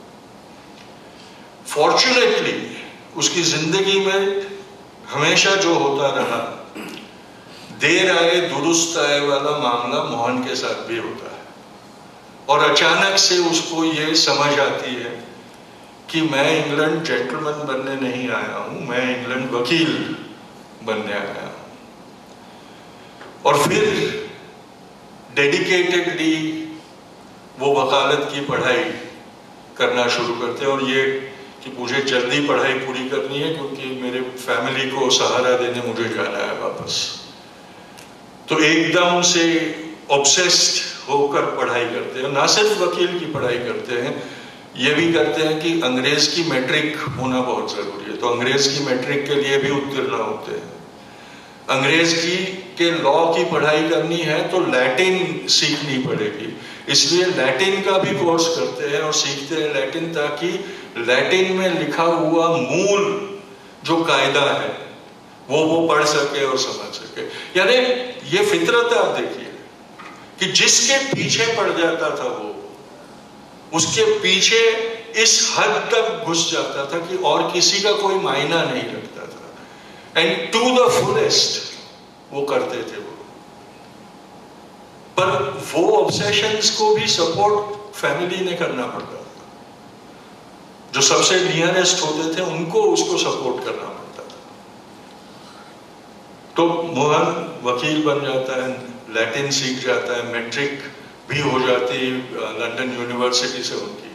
फॉर्चुनेटली उसकी जिंदगी में हमेशा जो होता रहा, देर आए दुरुस्त आए वाला मामला मोहन के साथ भी होता है, और अचानक से उसको ये समझ आती है कि मैं इंग्लैंड जेंटलमैन बनने नहीं आया हूं, मैं इंग्लैंड वकील बनने आया हूं। और फिर डेडिकेटेडली वो वकालत की पढ़ाई करना शुरू करते हैं, और ये कि मुझे जल्दी पढ़ाई पूरी करनी है क्योंकि मेरे फैमिली को सहारा देने मुझे जाना है वापस। तो एकदम से ऑब्सेस्ड होकर पढ़ाई करते हैं। ना सिर्फ वकील की पढ़ाई करते हैं, ये भी करते हैं कि अंग्रेज की मैट्रिक होना बहुत जरूरी है, तो अंग्रेज की मैट्रिक के लिए भी उत्तीर्ण होते हैं। अंग्रेज की के लॉ की पढ़ाई करनी है तो लैटिन सीखनी पड़ेगी, इसलिए लैटिन का भी कोर्स करते हैं और सीखते हैं लैटिन, ताकि लैटिन में लिखा हुआ मूल जो कायदा है वो वो पढ़ सके और समझ सके। यानी ये फितरत आप देखिए कि जिसके पीछे पड़ जाता था वो उसके पीछे इस हद तक घुस जाता था कि और किसी का कोई मायना नहीं रखता था, एंड टू द फुलेस्ट वो करते थे वो। पर वो ऑब्सेशंस को भी सपोर्ट फैमिली ने करना पड़ता था। जो सबसे नियरेस्ट होते थे उनको उसको सपोर्ट करना पड़ता था। तो मोहन वकील बन जाता है, लैटिन सीख जाता है, मैट्रिक भी हो जाती लंदन यूनिवर्सिटी से उनकी,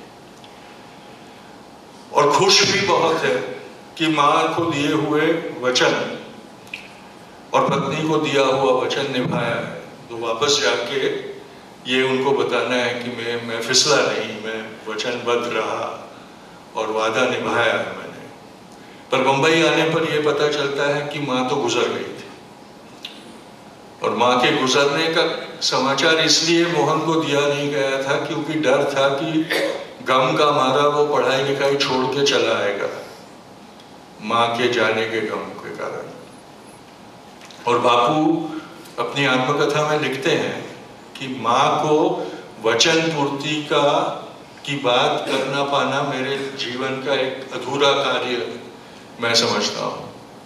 और खुश भी बहुत है कि मां को दिए हुए वचन और पत्नी को दिया हुआ वचन निभाया है। तो वापस जाके ये उनको बताना है कि मैं मैं फिसला नहीं, मैं वचनबद्ध रहा और वादा निभाया है मैंने। पर मुंबई आने पर यह पता चलता है कि माँ तो गुजर गई थी, और माँ के गुजरने का समाचार इसलिए मोहन को दिया नहीं गया था क्योंकि डर था कि गम का मारा वो पढ़ाई लिखाई छोड़ के चला आएगा माँ के जाने के गम के कारण। और बापू अपनी आत्मकथा में लिखते हैं कि माँ को वचन पूर्ति का की बात करना पाना मेरे जीवन का एक अधूरा कार्य मैं समझता हूं।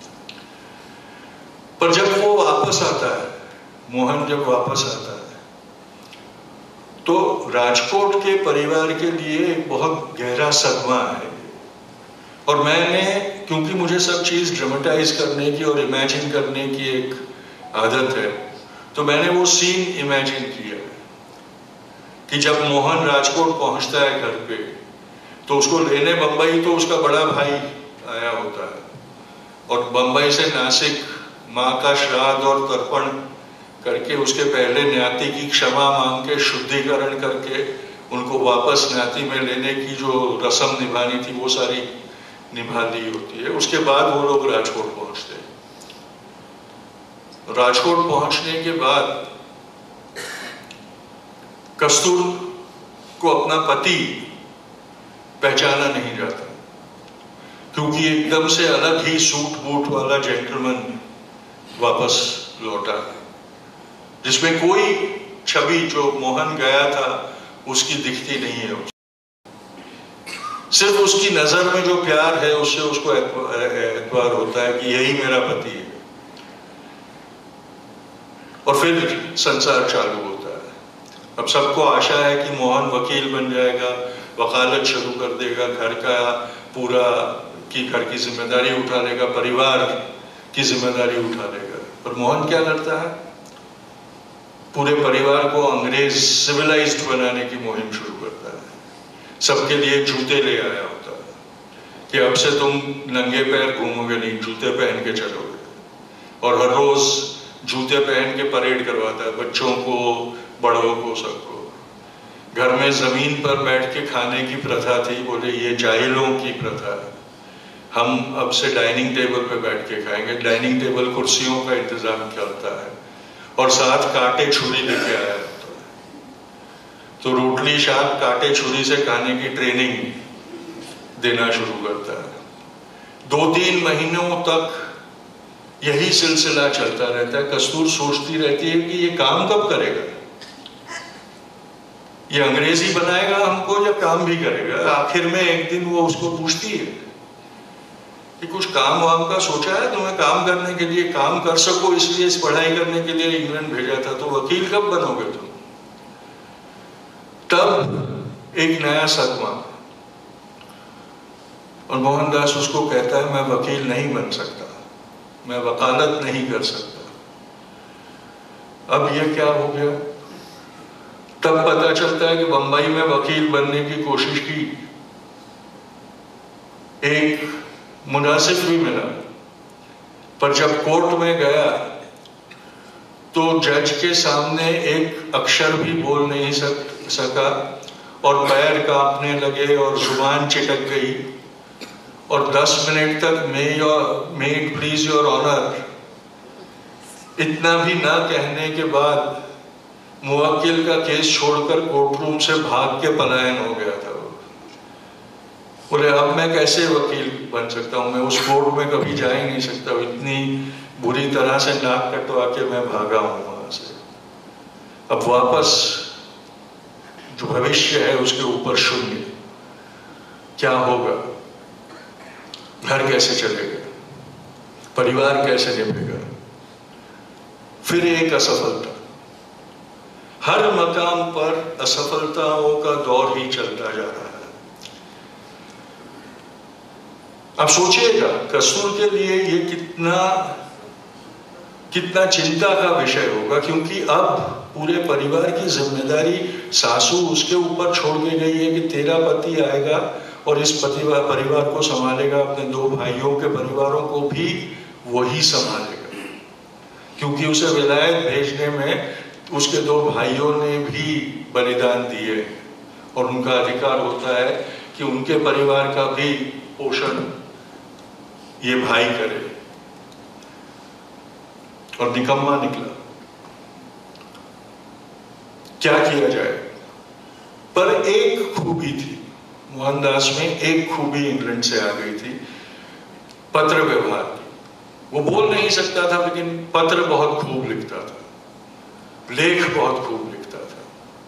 पर जब वो वापस आता है, मोहन जब वापस आता है, तो राजकोट के परिवार के लिए एक बहुत गहरा सदमा है। और मैंने, क्योंकि मुझे सब चीज ड्रामेटाइज करने की और इमेजिन करने की एक आदत है, तो मैंने वो सीन इमेजिन किया कि जब मोहन राजकोट पहुंचता है घर पे, तो उसको लेने बंबई तो उसका बड़ा भाई आया होता है, और बंबई से नासिक माँ का श्राद्ध और तर्पण करके उसके पहले न्याती की क्षमा मांग के शुद्धिकरण करके उनको वापस न्याती में लेने की जो रस्म निभानी थी वो सारी निभा दी होती है। उसके बाद वो लोग राजकोट पहुंचते हैं। राजकोट पहुंचने के बाद कस्तूर को अपना पति पहचाना नहीं जाता, क्योंकि एकदम से अलग ही सूट बूट वाला जेंटलमैन वापस लौटा, जिसमें कोई छवि जो मोहन गया था उसकी दिखती नहीं है। सिर्फ उसकी नजर में जो प्यार है उससे उसको एतबार होता है कि यही मेरा पति है, और फिर संसार चालू होता है। अब सबको आशा है कि मोहन वकील बन जाएगा, वकालत शुरू कर देगा, घर का पूरा की घर की जिम्मेदारी उठा लेगा, परिवार की जिम्मेदारी उठा लेगा। पर मोहन क्या करता है? पूरे परिवार को अंग्रेज सिविलाइज्ड बनाने की मुहिम शुरू करता है। सबके लिए जूते ले आया होता है कि अब से तुम नंगे पैर घूमोगे नहीं, जूते पहन के चलोगे, और हर रोज जूते पहन के परेड करवाता है बच्चों को, बड़ों को, सबको। घर में जमीन पर बैठ के खाने की प्रथा थी, बोले ये जाहिलों की प्रथा है, हम अब से डाइनिंग टेबल पे बैठ के खाएंगे। डाइनिंग टेबल कुर्सियों का इंतजाम करता है, और साथ कांटे छुरी लेके आया होता है। तो रोटली शाक कांटे छुरी से खाने की ट्रेनिंग देना शुरू करता है। दो तीन महीनों तक यही सिलसिला चलता रहता है। कस्तूर सोचती रहती है कि ये काम कब करेगा, ये अंग्रेजी बनाएगा हमको या काम भी करेगा। आखिर में एक दिन वो उसको पूछती है कि कुछ काम वाम का सोचा है तुम्हें? काम करने के लिए, काम कर सको इसलिए इस पढ़ाई करने के लिए इंग्लैंड भेजा था, तो वकील कब बनोगे तुम? तब एक नया सदमा, और मोहनदास उसको कहता है मैं वकील नहीं बन सकता, मैं वकालत नहीं कर सकता। अब ये क्या हो गया? तब पता चलता है कि बंबई में वकील बनने की कोशिश की, एक मुनासिब भी मिला, पर जब कोर्ट में गया तो जज के सामने एक अक्षर भी बोल नहीं सक, सका, और पैर कांपने लगे और जुबान चिटक गई, और दस मिनट तक may your may it please your honour इतना भी ना कहने के बाद मुवक्किल का केस छोड़कर कोर्टरूम से भाग के पलायन हो गया था। बोले अब मैं कैसे वकील बन सकता हूँ, मैं उस कोर्ट में कभी जा ही नहीं सकता, इतनी बुरी तरह से नाक कटवा के मैं भागा हूं वहां से। अब वापस जो भविष्य है उसके ऊपर शून्य, क्या होगा? घर कैसे चलेगा? परिवार कैसे निभेगा? फिर एक असफलता, हर मकाम पर असफलताओं का दौर ही चलता जा रहा है। अब सोचिएगा कस्तूर के लिए ये कितना कितना चिंता का विषय होगा, क्योंकि अब पूरे परिवार की जिम्मेदारी सासू उसके ऊपर छोड़ के गई है कि तेरा पति आएगा और इस परिवार परिवार को संभालेगा, अपने दो भाइयों के परिवारों को भी वही संभालेगा, क्योंकि उसे विलायत भेजने में उसके दो भाइयों ने भी बलिदान दिए और उनका अधिकार होता है कि उनके परिवार का भी पोषण ये भाई करे। और निकम्मा निकला, क्या किया जाए। पर एक खूबी थी मोहनदास में, एक खूबी इंग्लैंड से आ गई थी, पत्र व्यवहार की। वो बोल नहीं सकता था लेकिन पत्र बहुत खूब लिखता था, लेख बहुत खूब लिखता था।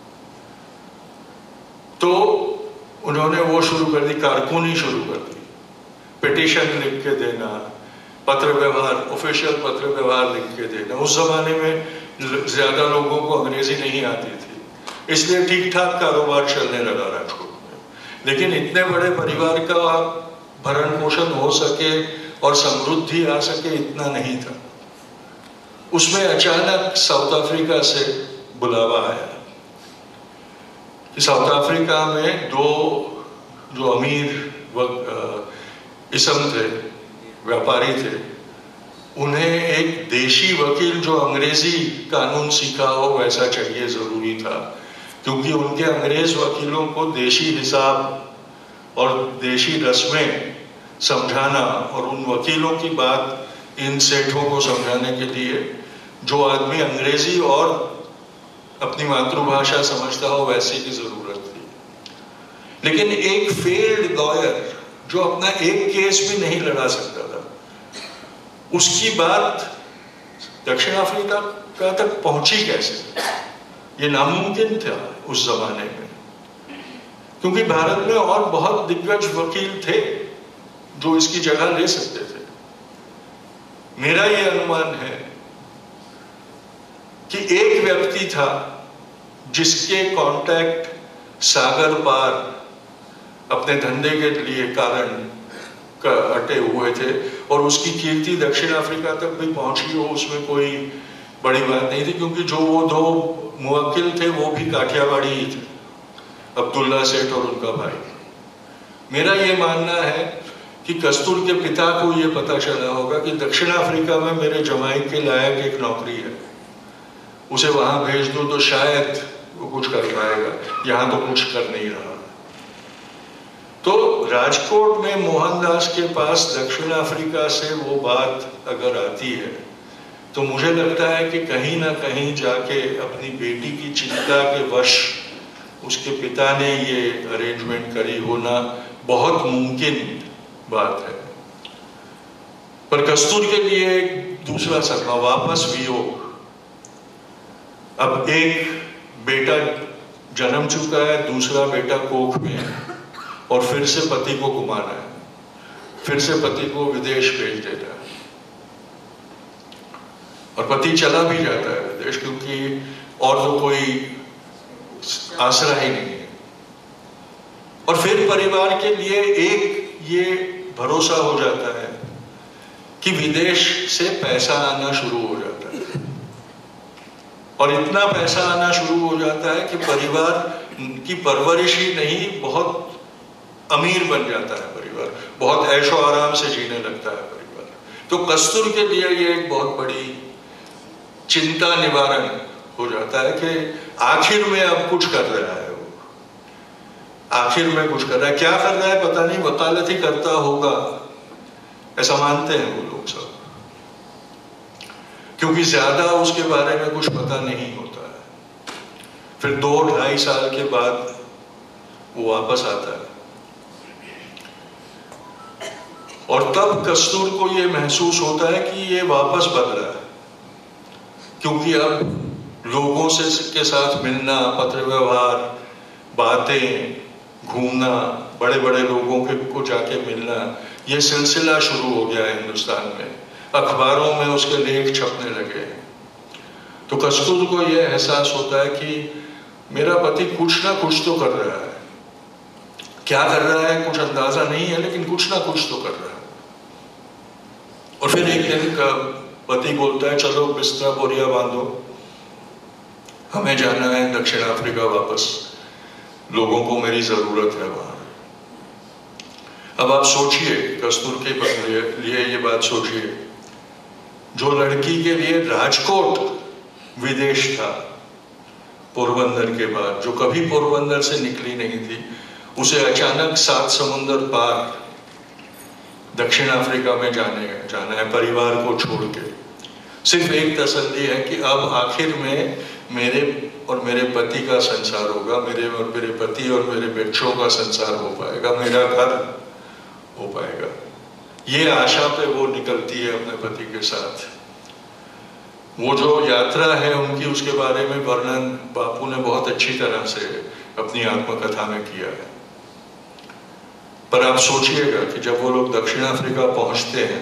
तो उन्होंने वो शुरू कर दी, कारकूनी शुरू कर दी, पिटीशन लिख के देना, पत्र व्यवहार, ऑफिशियल पत्र व्यवहार लिख के देना। उस जमाने में ज्यादा लोगों को अंग्रेजी नहीं आती थी, इसलिए ठीक ठाक कारोबार चलने लगा राजकोट में। लेकिन इतने बड़े परिवार का भरण पोषण हो सके और समृद्धि आ सके, इतना नहीं था। उसमें अचानक साउथ अफ्रीका से बुलावा आया कि साउथ अफ्रीका में दो जो अमीर इसम थे, व्यापारी थे, उन्हें एक देशी वकील जो अंग्रेजी कानून सीखा हो वैसा चाहिए, जरूरी था, क्योंकि उनके अंग्रेज वकीलों को देशी हिसाब और देशी रस्में समझाना और उन वकीलों की बात इन सेठों को समझाने के लिए जो आदमी अंग्रेजी और अपनी मातृभाषा समझता हो वैसे की जरूरत थी। लेकिन एक फेल्ड लॉयर जो अपना एक केस भी नहीं लड़ा सकता था, उसकी बात दक्षिण अफ्रीका का तक पहुंची कैसे? ये नामुमकिन था उस जमाने में, क्योंकि भारत में और बहुत दिग्गज वकील थे जो इसकी जगह ले सकते थे। मेरा ये अनुमान है कि एक व्यक्ति था जिसके कांटेक्ट सागर पार अपने धंधे के लिए कारण का अटे हुए थे और उसकी कीर्ति दक्षिण अफ्रीका तक भी पहुंची हो, उसमें कोई बड़ी बात नहीं थी, क्योंकि जो वो दो मुवक्किल थे वो भी काठियावाड़ी ही थे, अब्दुल्ला सेठ और उनका भाई। मेरा ये मानना है कि कस्तूर के पिता को ये पता चला होगा कि दक्षिण अफ्रीका में मेरे जमाई के लायक एक नौकरी है, उसे वहां भेज दो तो शायद वो कुछ कर पाएगा, यहाँ तो कुछ कर नहीं रहा। तो राजकोट में मोहनदास के पास दक्षिण अफ्रीका से वो बात अगर आती है तो मुझे लगता है कि कहीं ना कहीं जाके अपनी बेटी की चिंता के वश उसके पिता ने ये अरेंजमेंट करी होना बहुत मुमकिन बात है। पर कस्तूर के लिए एक दूसरा सपना, वापस वियोग। अब एक बेटा जन्म चुका है, दूसरा बेटा कोख में है और फिर से पति को घुमाना है, फिर से पति को विदेश भेज देना है और पति चला भी जाता है विदेश, क्योंकि और तो कोई आसरा ही नहीं है। और फिर परिवार के लिए एक ये भरोसा हो जाता है कि विदेश से पैसा आना शुरू हो जाता है और इतना पैसा आना शुरू हो जाता है कि परिवार की परवरिश ही नहीं, बहुत अमीर बन जाता है परिवार, बहुत ऐशो आराम से जीने लगता है परिवार। तो कस्तूर के लिए ये एक बहुत बड़ी चिंता निवारण हो जाता है कि आखिर में अब कुछ कर रहा है, वो आखिर में कुछ कर रहा है। क्या कर रहा है पता नहीं, वकालत ही करता होगा ऐसा मानते हैं वो लोग सब, क्योंकि ज्यादा उसके बारे में कुछ पता नहीं होता है। फिर दो ढाई साल के बाद वो वापस आता है और तब कस्तूर को ये महसूस होता है कि ये वापस बदला है, क्योंकि अब लोगों से के साथ मिलना, पत्र व्यवहार, बातें, घूमना, बड़े बड़े लोगों के को जाके मिलना, ये सिलसिला शुरू हो गया है हिंदुस्तान में। अखबारों में उसके लेख छपने लगे तो कस्तूर को यह एहसास होता है कि मेरा पति कुछ ना कुछ तो कर रहा है, क्या कर रहा है कुछ अंदाजा नहीं है, लेकिन कुछ ना कुछ तो कर रहा है। और फिर एक दिन का पति बोलता है चलो बिस्तरा बोरिया बांधो, हमें जाना है दक्षिण अफ्रीका वापस, लोगों को मेरी जरूरत है वहां। अब आप सोचिए, कस्तूर के लिए ये बात सोचिए, जो लड़की के लिए राजकोट विदेश था पोरबंदर के बाद, जो कभी पोरबंदर से निकली नहीं थी, उसे अचानक सात समुंदर पार दक्षिण अफ्रीका में जाने जाना है परिवार को छोड़ के। सिर्फ एक तसल्ली है कि अब आखिर में मेरे और मेरे पति का संसार होगा, मेरे और मेरे पति और मेरे बच्चों का संसार हो पाएगा, मेरा घर हो पाएगा। ये आशा पे वो निकलती है अपने पति के साथ। वो जो यात्रा है उनकी, उसके बारे में वर्णन बापू ने बहुत अच्छी तरह से अपनी आत्मकथा में किया है। पर आप सोचिएगा कि जब वो लोग दक्षिण अफ्रीका पहुंचते हैं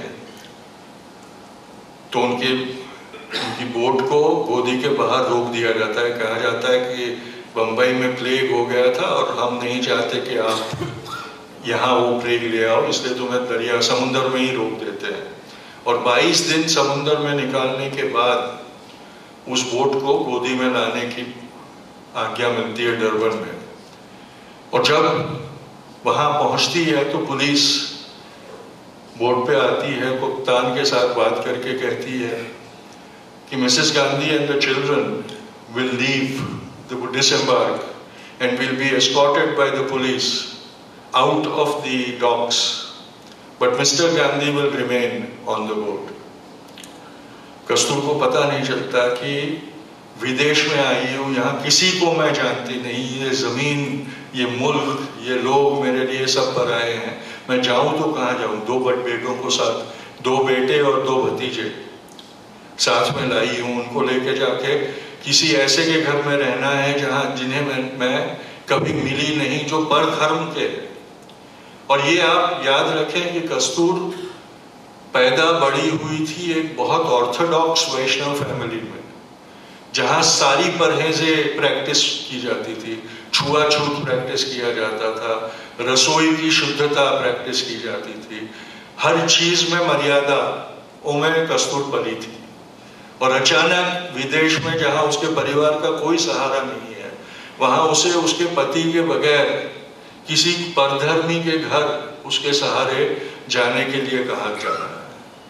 तो उनके उनकी बोट को गोदी के बाहर रोक दिया जाता है। कहा जाता है कि बंबई में प्लेग हो गया था और हम नहीं चाहते कि आप यहाँ वो प्लेग ले आओ, इसलिए तुम्हें दरिया समुद्र में ही रोक देते हैं। और बाईस दिन समुद्र में निकालने के बाद उस बोट को गोदी में लाने की आज्ञा मिलती है डरबन में। और जब वहां पहुंचती है तो पुलिस बोट पे आती है, कप्तान के साथ बात करके कहती है कि Mrs Gandhi and the children will leave the disembark and will be escorted by the police out of the docks, but Mr Gandhi will remain on the boat. Kastur को पता नहीं चलता कि विदेश में आई हूँ, यहाँ किसी को मैं जानती नहीं, ये जमीन, ये मुल्क, ये लोग मेरे लिए सब पराए हैं, मैं जाऊं तो कहाँ जाऊं। दो बड़ बेटों को साथ, दो बेटे और दो भतीजे साथ में लाई हूँ, उनको लेके जाके किसी ऐसे के घर में रहना है जहाँ जिन्हें मैं, मैं कभी मिली नहीं, जो पर धर्म के। और ये आप याद रखें कि कस्तूर पैदा बड़ी हुई थी एक बहुत ऑर्थोडॉक्स वैष्णव फैमिली में, जहां सारी परहेजें प्रैक्टिस की जाती थी, छुआछूत प्रैक्टिस किया जाता था, रसोई की शुद्धता प्रैक्टिस की जाती थी, हर चीज में मर्यादा में कस्तूर पली थी। और अचानक विदेश में जहां उसके परिवार का कोई सहारा नहीं है, वहां उसे उसके पति के बगैर किसी परधर्मी के घर उसके सहारे जाने के लिए कहा जा रहा है,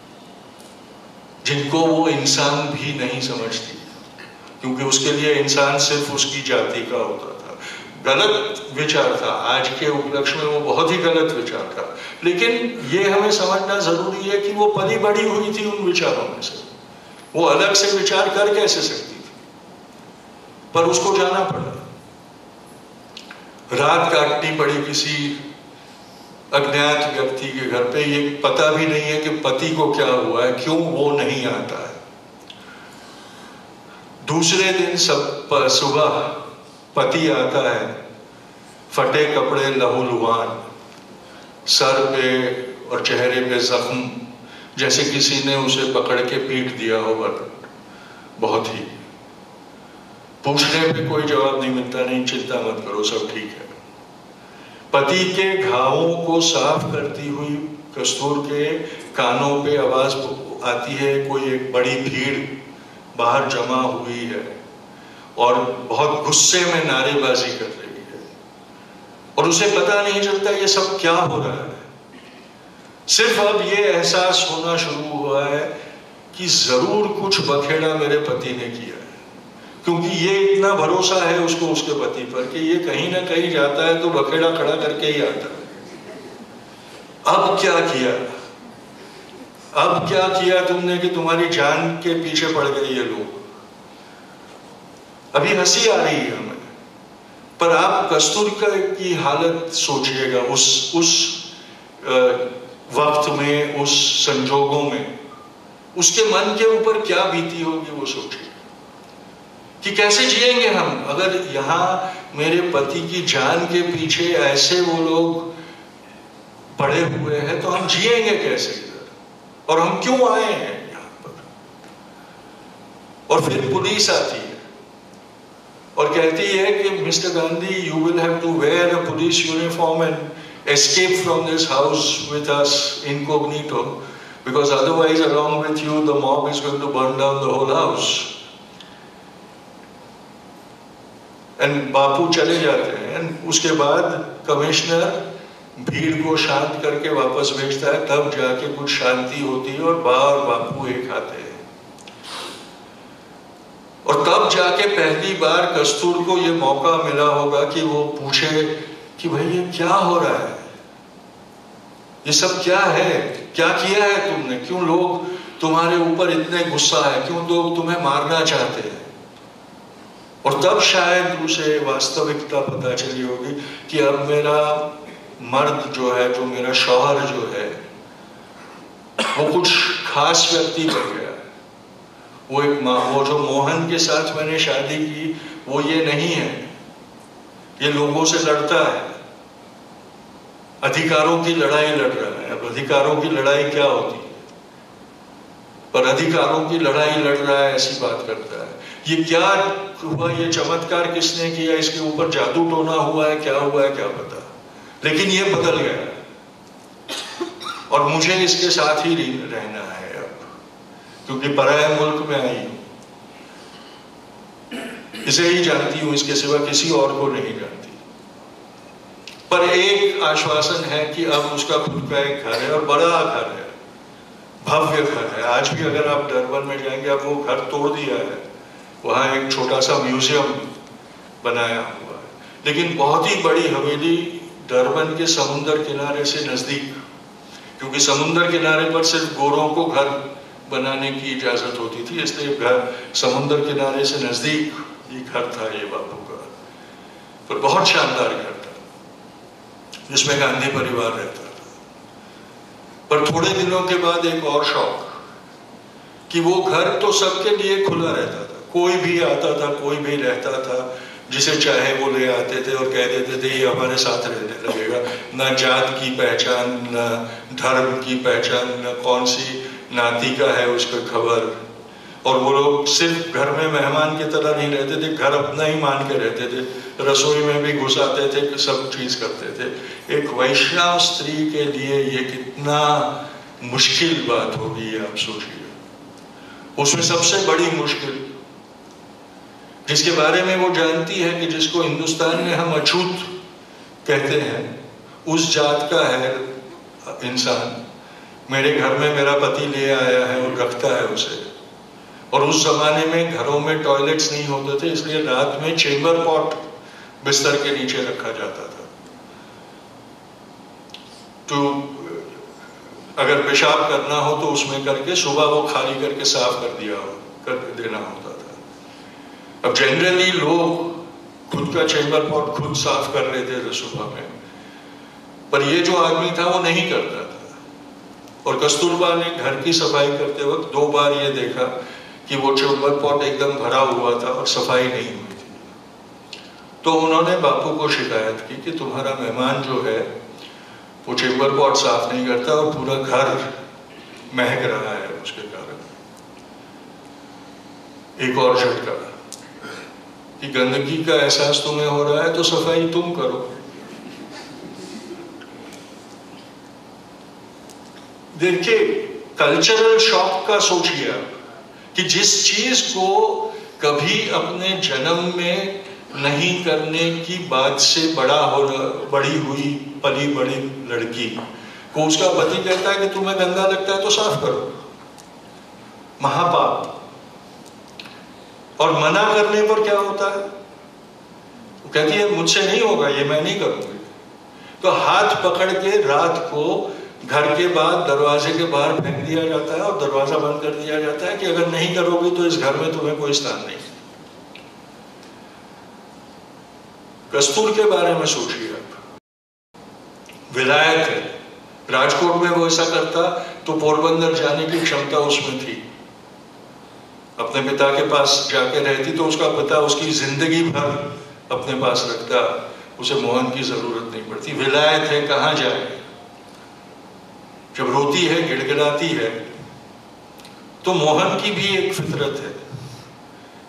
जिनको वो इंसान भी नहीं समझती, क्योंकि उसके लिए इंसान सिर्फ उसकी जाति का होता था। गलत विचार था, आज के उपलक्ष्य में वो बहुत ही गलत विचार था, लेकिन ये हमें समझना जरूरी है कि वो पली बड़ी हुई थी उन विचारों में से, वो अलग से विचार कर कैसे सकती थी, पर उसको जाना पड़ा, रात काटनी पड़ी किसी अज्ञात व्यक्ति के घर पे। ये पता भी नहीं है कि पति को क्या हुआ है, क्यों वो नहीं आता है। दूसरे दिन सब सुबह पति आता है, फटे कपड़े, लहूलुहान, सर पे और चेहरे पे जख्म, जैसे किसी ने उसे पकड़ के पीट दिया हो। बहुत ही पूछने पे कोई जवाब नहीं मिलता, नहीं चिंता मत करो सब ठीक है। पति के घावों को साफ करती हुई कस्तूर के कानों पे आवाज आती है, कोई एक बड़ी भीड़ बाहर जमा हुई है और बहुत गुस्से में नारेबाजी कर रही है, और उसे पता नहीं चलता ये सब क्या हो रहा है। सिर्फ अब ये एहसास होना शुरू हुआ है कि जरूर कुछ बखेड़ा मेरे पति ने किया है, क्योंकि ये इतना भरोसा है उसको उसके पति पर कि ये कहीं ना कहीं जाता है तो बखेड़ा खड़ा करके ही आता है। अब क्या किया, अब क्या किया तुमने कि तुम्हारी जान के पीछे पड़ गए ये लोग। अभी हंसी आ रही है हमें, पर आप कस्तूर की हालत सोचिएगा उस उस वक्त में, उस संजोगों में, उसके मन के ऊपर क्या बीती होगी वो सोचिए कि कैसे जिएंगे हम अगर यहाँ मेरे पति की जान के पीछे ऐसे वो लोग पड़े हुए हैं, तो हम जिएंगे कैसे इधर, और हम क्यों आए हैं यहाँ पर। और फिर पुलिस आती है और कहती है कि Mr Gandhi, you will have to wear a police uniform and escape from this house with us incognito, because otherwise along with you the mob is going to burn down the whole house. And Bapu चले जाते हैं। एंड उसके बाद कमिश्नर भीड़ को शांत करके वापस भेजता है, तब जाके कुछ शांति होती है और बा और बापू एक आते हैं। और तब जाके पहली बार कस्तूर को ये मौका मिला होगा कि वो पूछे कि भाई ये क्या हो रहा है, ये सब क्या है, क्या किया है तुमने, क्यों लोग तुम्हारे ऊपर इतने गुस्सा है, क्यों लोग तुम्हें मारना चाहते हैं। और तब शायद उसे वास्तविकता पता चली होगी कि अब मेरा मर्द जो है, जो मेरा शौहर जो है, वो कुछ खास व्यक्ति बन गया। वो एक वो जो मोहन के साथ मैंने शादी की, वो ये नहीं है। ये लोगों से लड़ता है, अधिकारों की लड़ाई लड़ रहा है। अब अधिकारों की लड़ाई क्या होती है, पर अधिकारों की लड़ाई लड़ रहा है, ऐसी बात करता है। ये क्या हुआ, ये चमत्कार किसने किया, इसके ऊपर जादू टोना हुआ है, क्या हुआ है क्या पता, लेकिन ये बदल गया और मुझे इसके साथ ही रहना है अब, क्योंकि पराये मुल्क में आई हूं, इसे ही जानती हूं, इसके सिवा किसी और को नहीं जानती। पर एक आश्वासन है कि अब उसका खुद का एक घर है और बड़ा घर है, भव्य घर है। आज भी अगर आप डरबन में जाएंगे, अब वो घर तोड़ दिया है, वहां एक छोटा सा म्यूजियम बनाया हुआ है, लेकिन बहुत ही बड़ी हवेली डरबन के समुंदर किनारे से नजदीक, क्योंकि समुंदर किनारे पर सिर्फ गोरों को घर बनाने की इजाजत होती थी, इसलिए घर समुंदर किनारे से नजदीक ये घर था, ये बापू का। पर बहुत शानदार घर था, जिसमें गांधी परिवार रहता था। पर थोड़े दिनों के बाद एक और शौक कि वो घर तो सबके लिए खुला रहता था, कोई भी आता था, कोई भी रहता था, जिसे चाहे वो ले आते थे और कह देते थे ये हमारे साथ रहने लगेगा। न जात की पहचान, न धर्म की पहचान, न कौन सी नाती का है उसका खबर। और वो लोग सिर्फ घर में मेहमान की तरह नहीं रहते थे, घर अपना ही मान के रहते थे, रसोई में भी घुस आते थे, सब चीज करते थे। एक वैष्णव स्त्री के लिए ये कितना मुश्किल बात होगी, आप सोचिए। उसमें सबसे बड़ी मुश्किल, जिसके बारे में वो जानती है कि जिसको हिंदुस्तान में हम अछूत कहते हैं, उस जात का है इंसान। मेरे घर में मेरा पति ले आया है और रखता है उसे। और उस जमाने में घरों में टॉयलेट्स नहीं होते थे, इसलिए रात में चेंबर पॉट बिस्तर के नीचे रखा जाता था। तो अगर पेशाब करना हो तो उसमें करके सुबह वो खाली करके साफ कर दिया हो कर देना होता था। अब जनरली लोग खुद का चेंबर पॉट खुद साफ कर लेते थे सुबह में, पर ये जो आदमी था वो नहीं करता था। और कस्तूरबा ने घर की सफाई करते वक्त दो बार ये देखा कि वो चेंबर पॉट एकदम भरा हुआ था और सफाई नहीं हुई थी। तो उन्होंने बापू को शिकायत की कि तुम्हारा मेहमान जो है वो चेंबर पॉट साफ नहीं करता और पूरा घर महक रहा है उसके कारण। एक और झटका कि गंदगी का एहसास तुम्हें हो रहा है तो सफाई तुम करो। देखिए, कल्चरल शॉक का सोचिए आप कि जिस चीज को कभी अपने जन्म में नहीं करने की बात से बड़ा हो बड़ी हुई पली बड़ी लड़की को उसका पति कहता है कि तुम्हें गंदा लगता है तो साफ करो, महापाप। और मना करने पर क्या होता है, वो कहती है मुझसे नहीं होगा, ये मैं नहीं करूंगी। तो हाथ पकड़ के रात को घर के बाद दरवाजे के बाहर फेंक दिया जाता है और दरवाजा बंद कर दिया जाता है कि अगर नहीं करोगी तो इस घर में तुम्हें कोई स्थान नहीं। कस्तूर के बारे में सोचिए आप, विलायत है, राजकोट में वो ऐसा करता तो पोरबंदर जाने की क्षमता उसमें थी। अपने पिता के पास जाके रहती तो उसका पिता उसकी जिंदगी भर अपने पास रखता, उसे मोहन की जरूरत नहीं पड़ती। विलायत है, कहां जाए। जब रोती है, गिड़गिड़ाती है, तो मोहन की भी एक फितरत है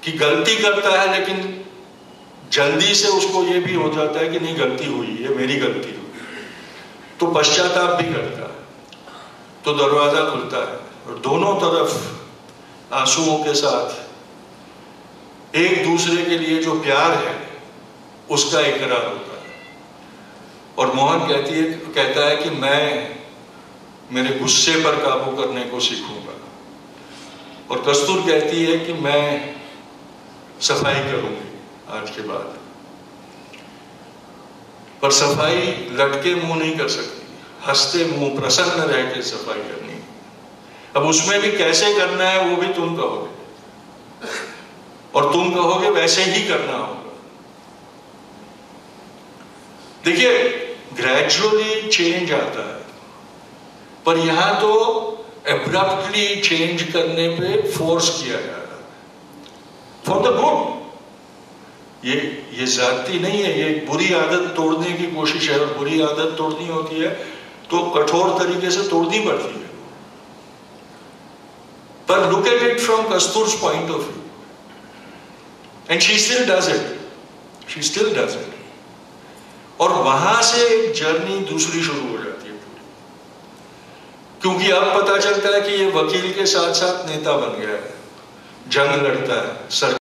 कि गलती करता है लेकिन जल्दी से उसको ये भी हो जाता है कि नहीं गलती हुई, ये मेरी गलती हुई, तो पश्चाताप भी करता है, तो दरवाजा खुलता है और दोनों तरफ आंसुओं के साथ एक दूसरे के लिए जो प्यार है उसका इकरार होता है। और मोहन कहती है कहता है कि मैं मेरे गुस्से पर काबू करने को सीखूंगा, और कस्तूर कहती है कि मैं सफाई करूंगी आज के बाद। पर सफाई लटके मुंह नहीं कर सकती, हंसते मुंह प्रसन्न रह के सफाई करनी। अब उसमें भी कैसे करना है वो भी तुम कहोगे, और तुम कहोगे वैसे ही करना होगा। देखिए ग्रेजुअली चेंज आता है, पर यहां तो एब्रप्टली चेंज करने पे फोर्स किया जा रहा है फॉर द गुड। ये ये जाती नहीं है, ये बुरी आदत तोड़ने की कोशिश है, और बुरी आदत तोड़नी होती है तो कठोर तरीके से तोड़नी पड़ती है। पर look at it from Kastur's point of view, and she still does it, she still does it. और वहां से एक जर्नी दूसरी शुरू हो जाती है पूरी, क्योंकि अब पता चलता है कि ये वकील के साथ साथ नेता बन गया है, जंग लड़ता है, सर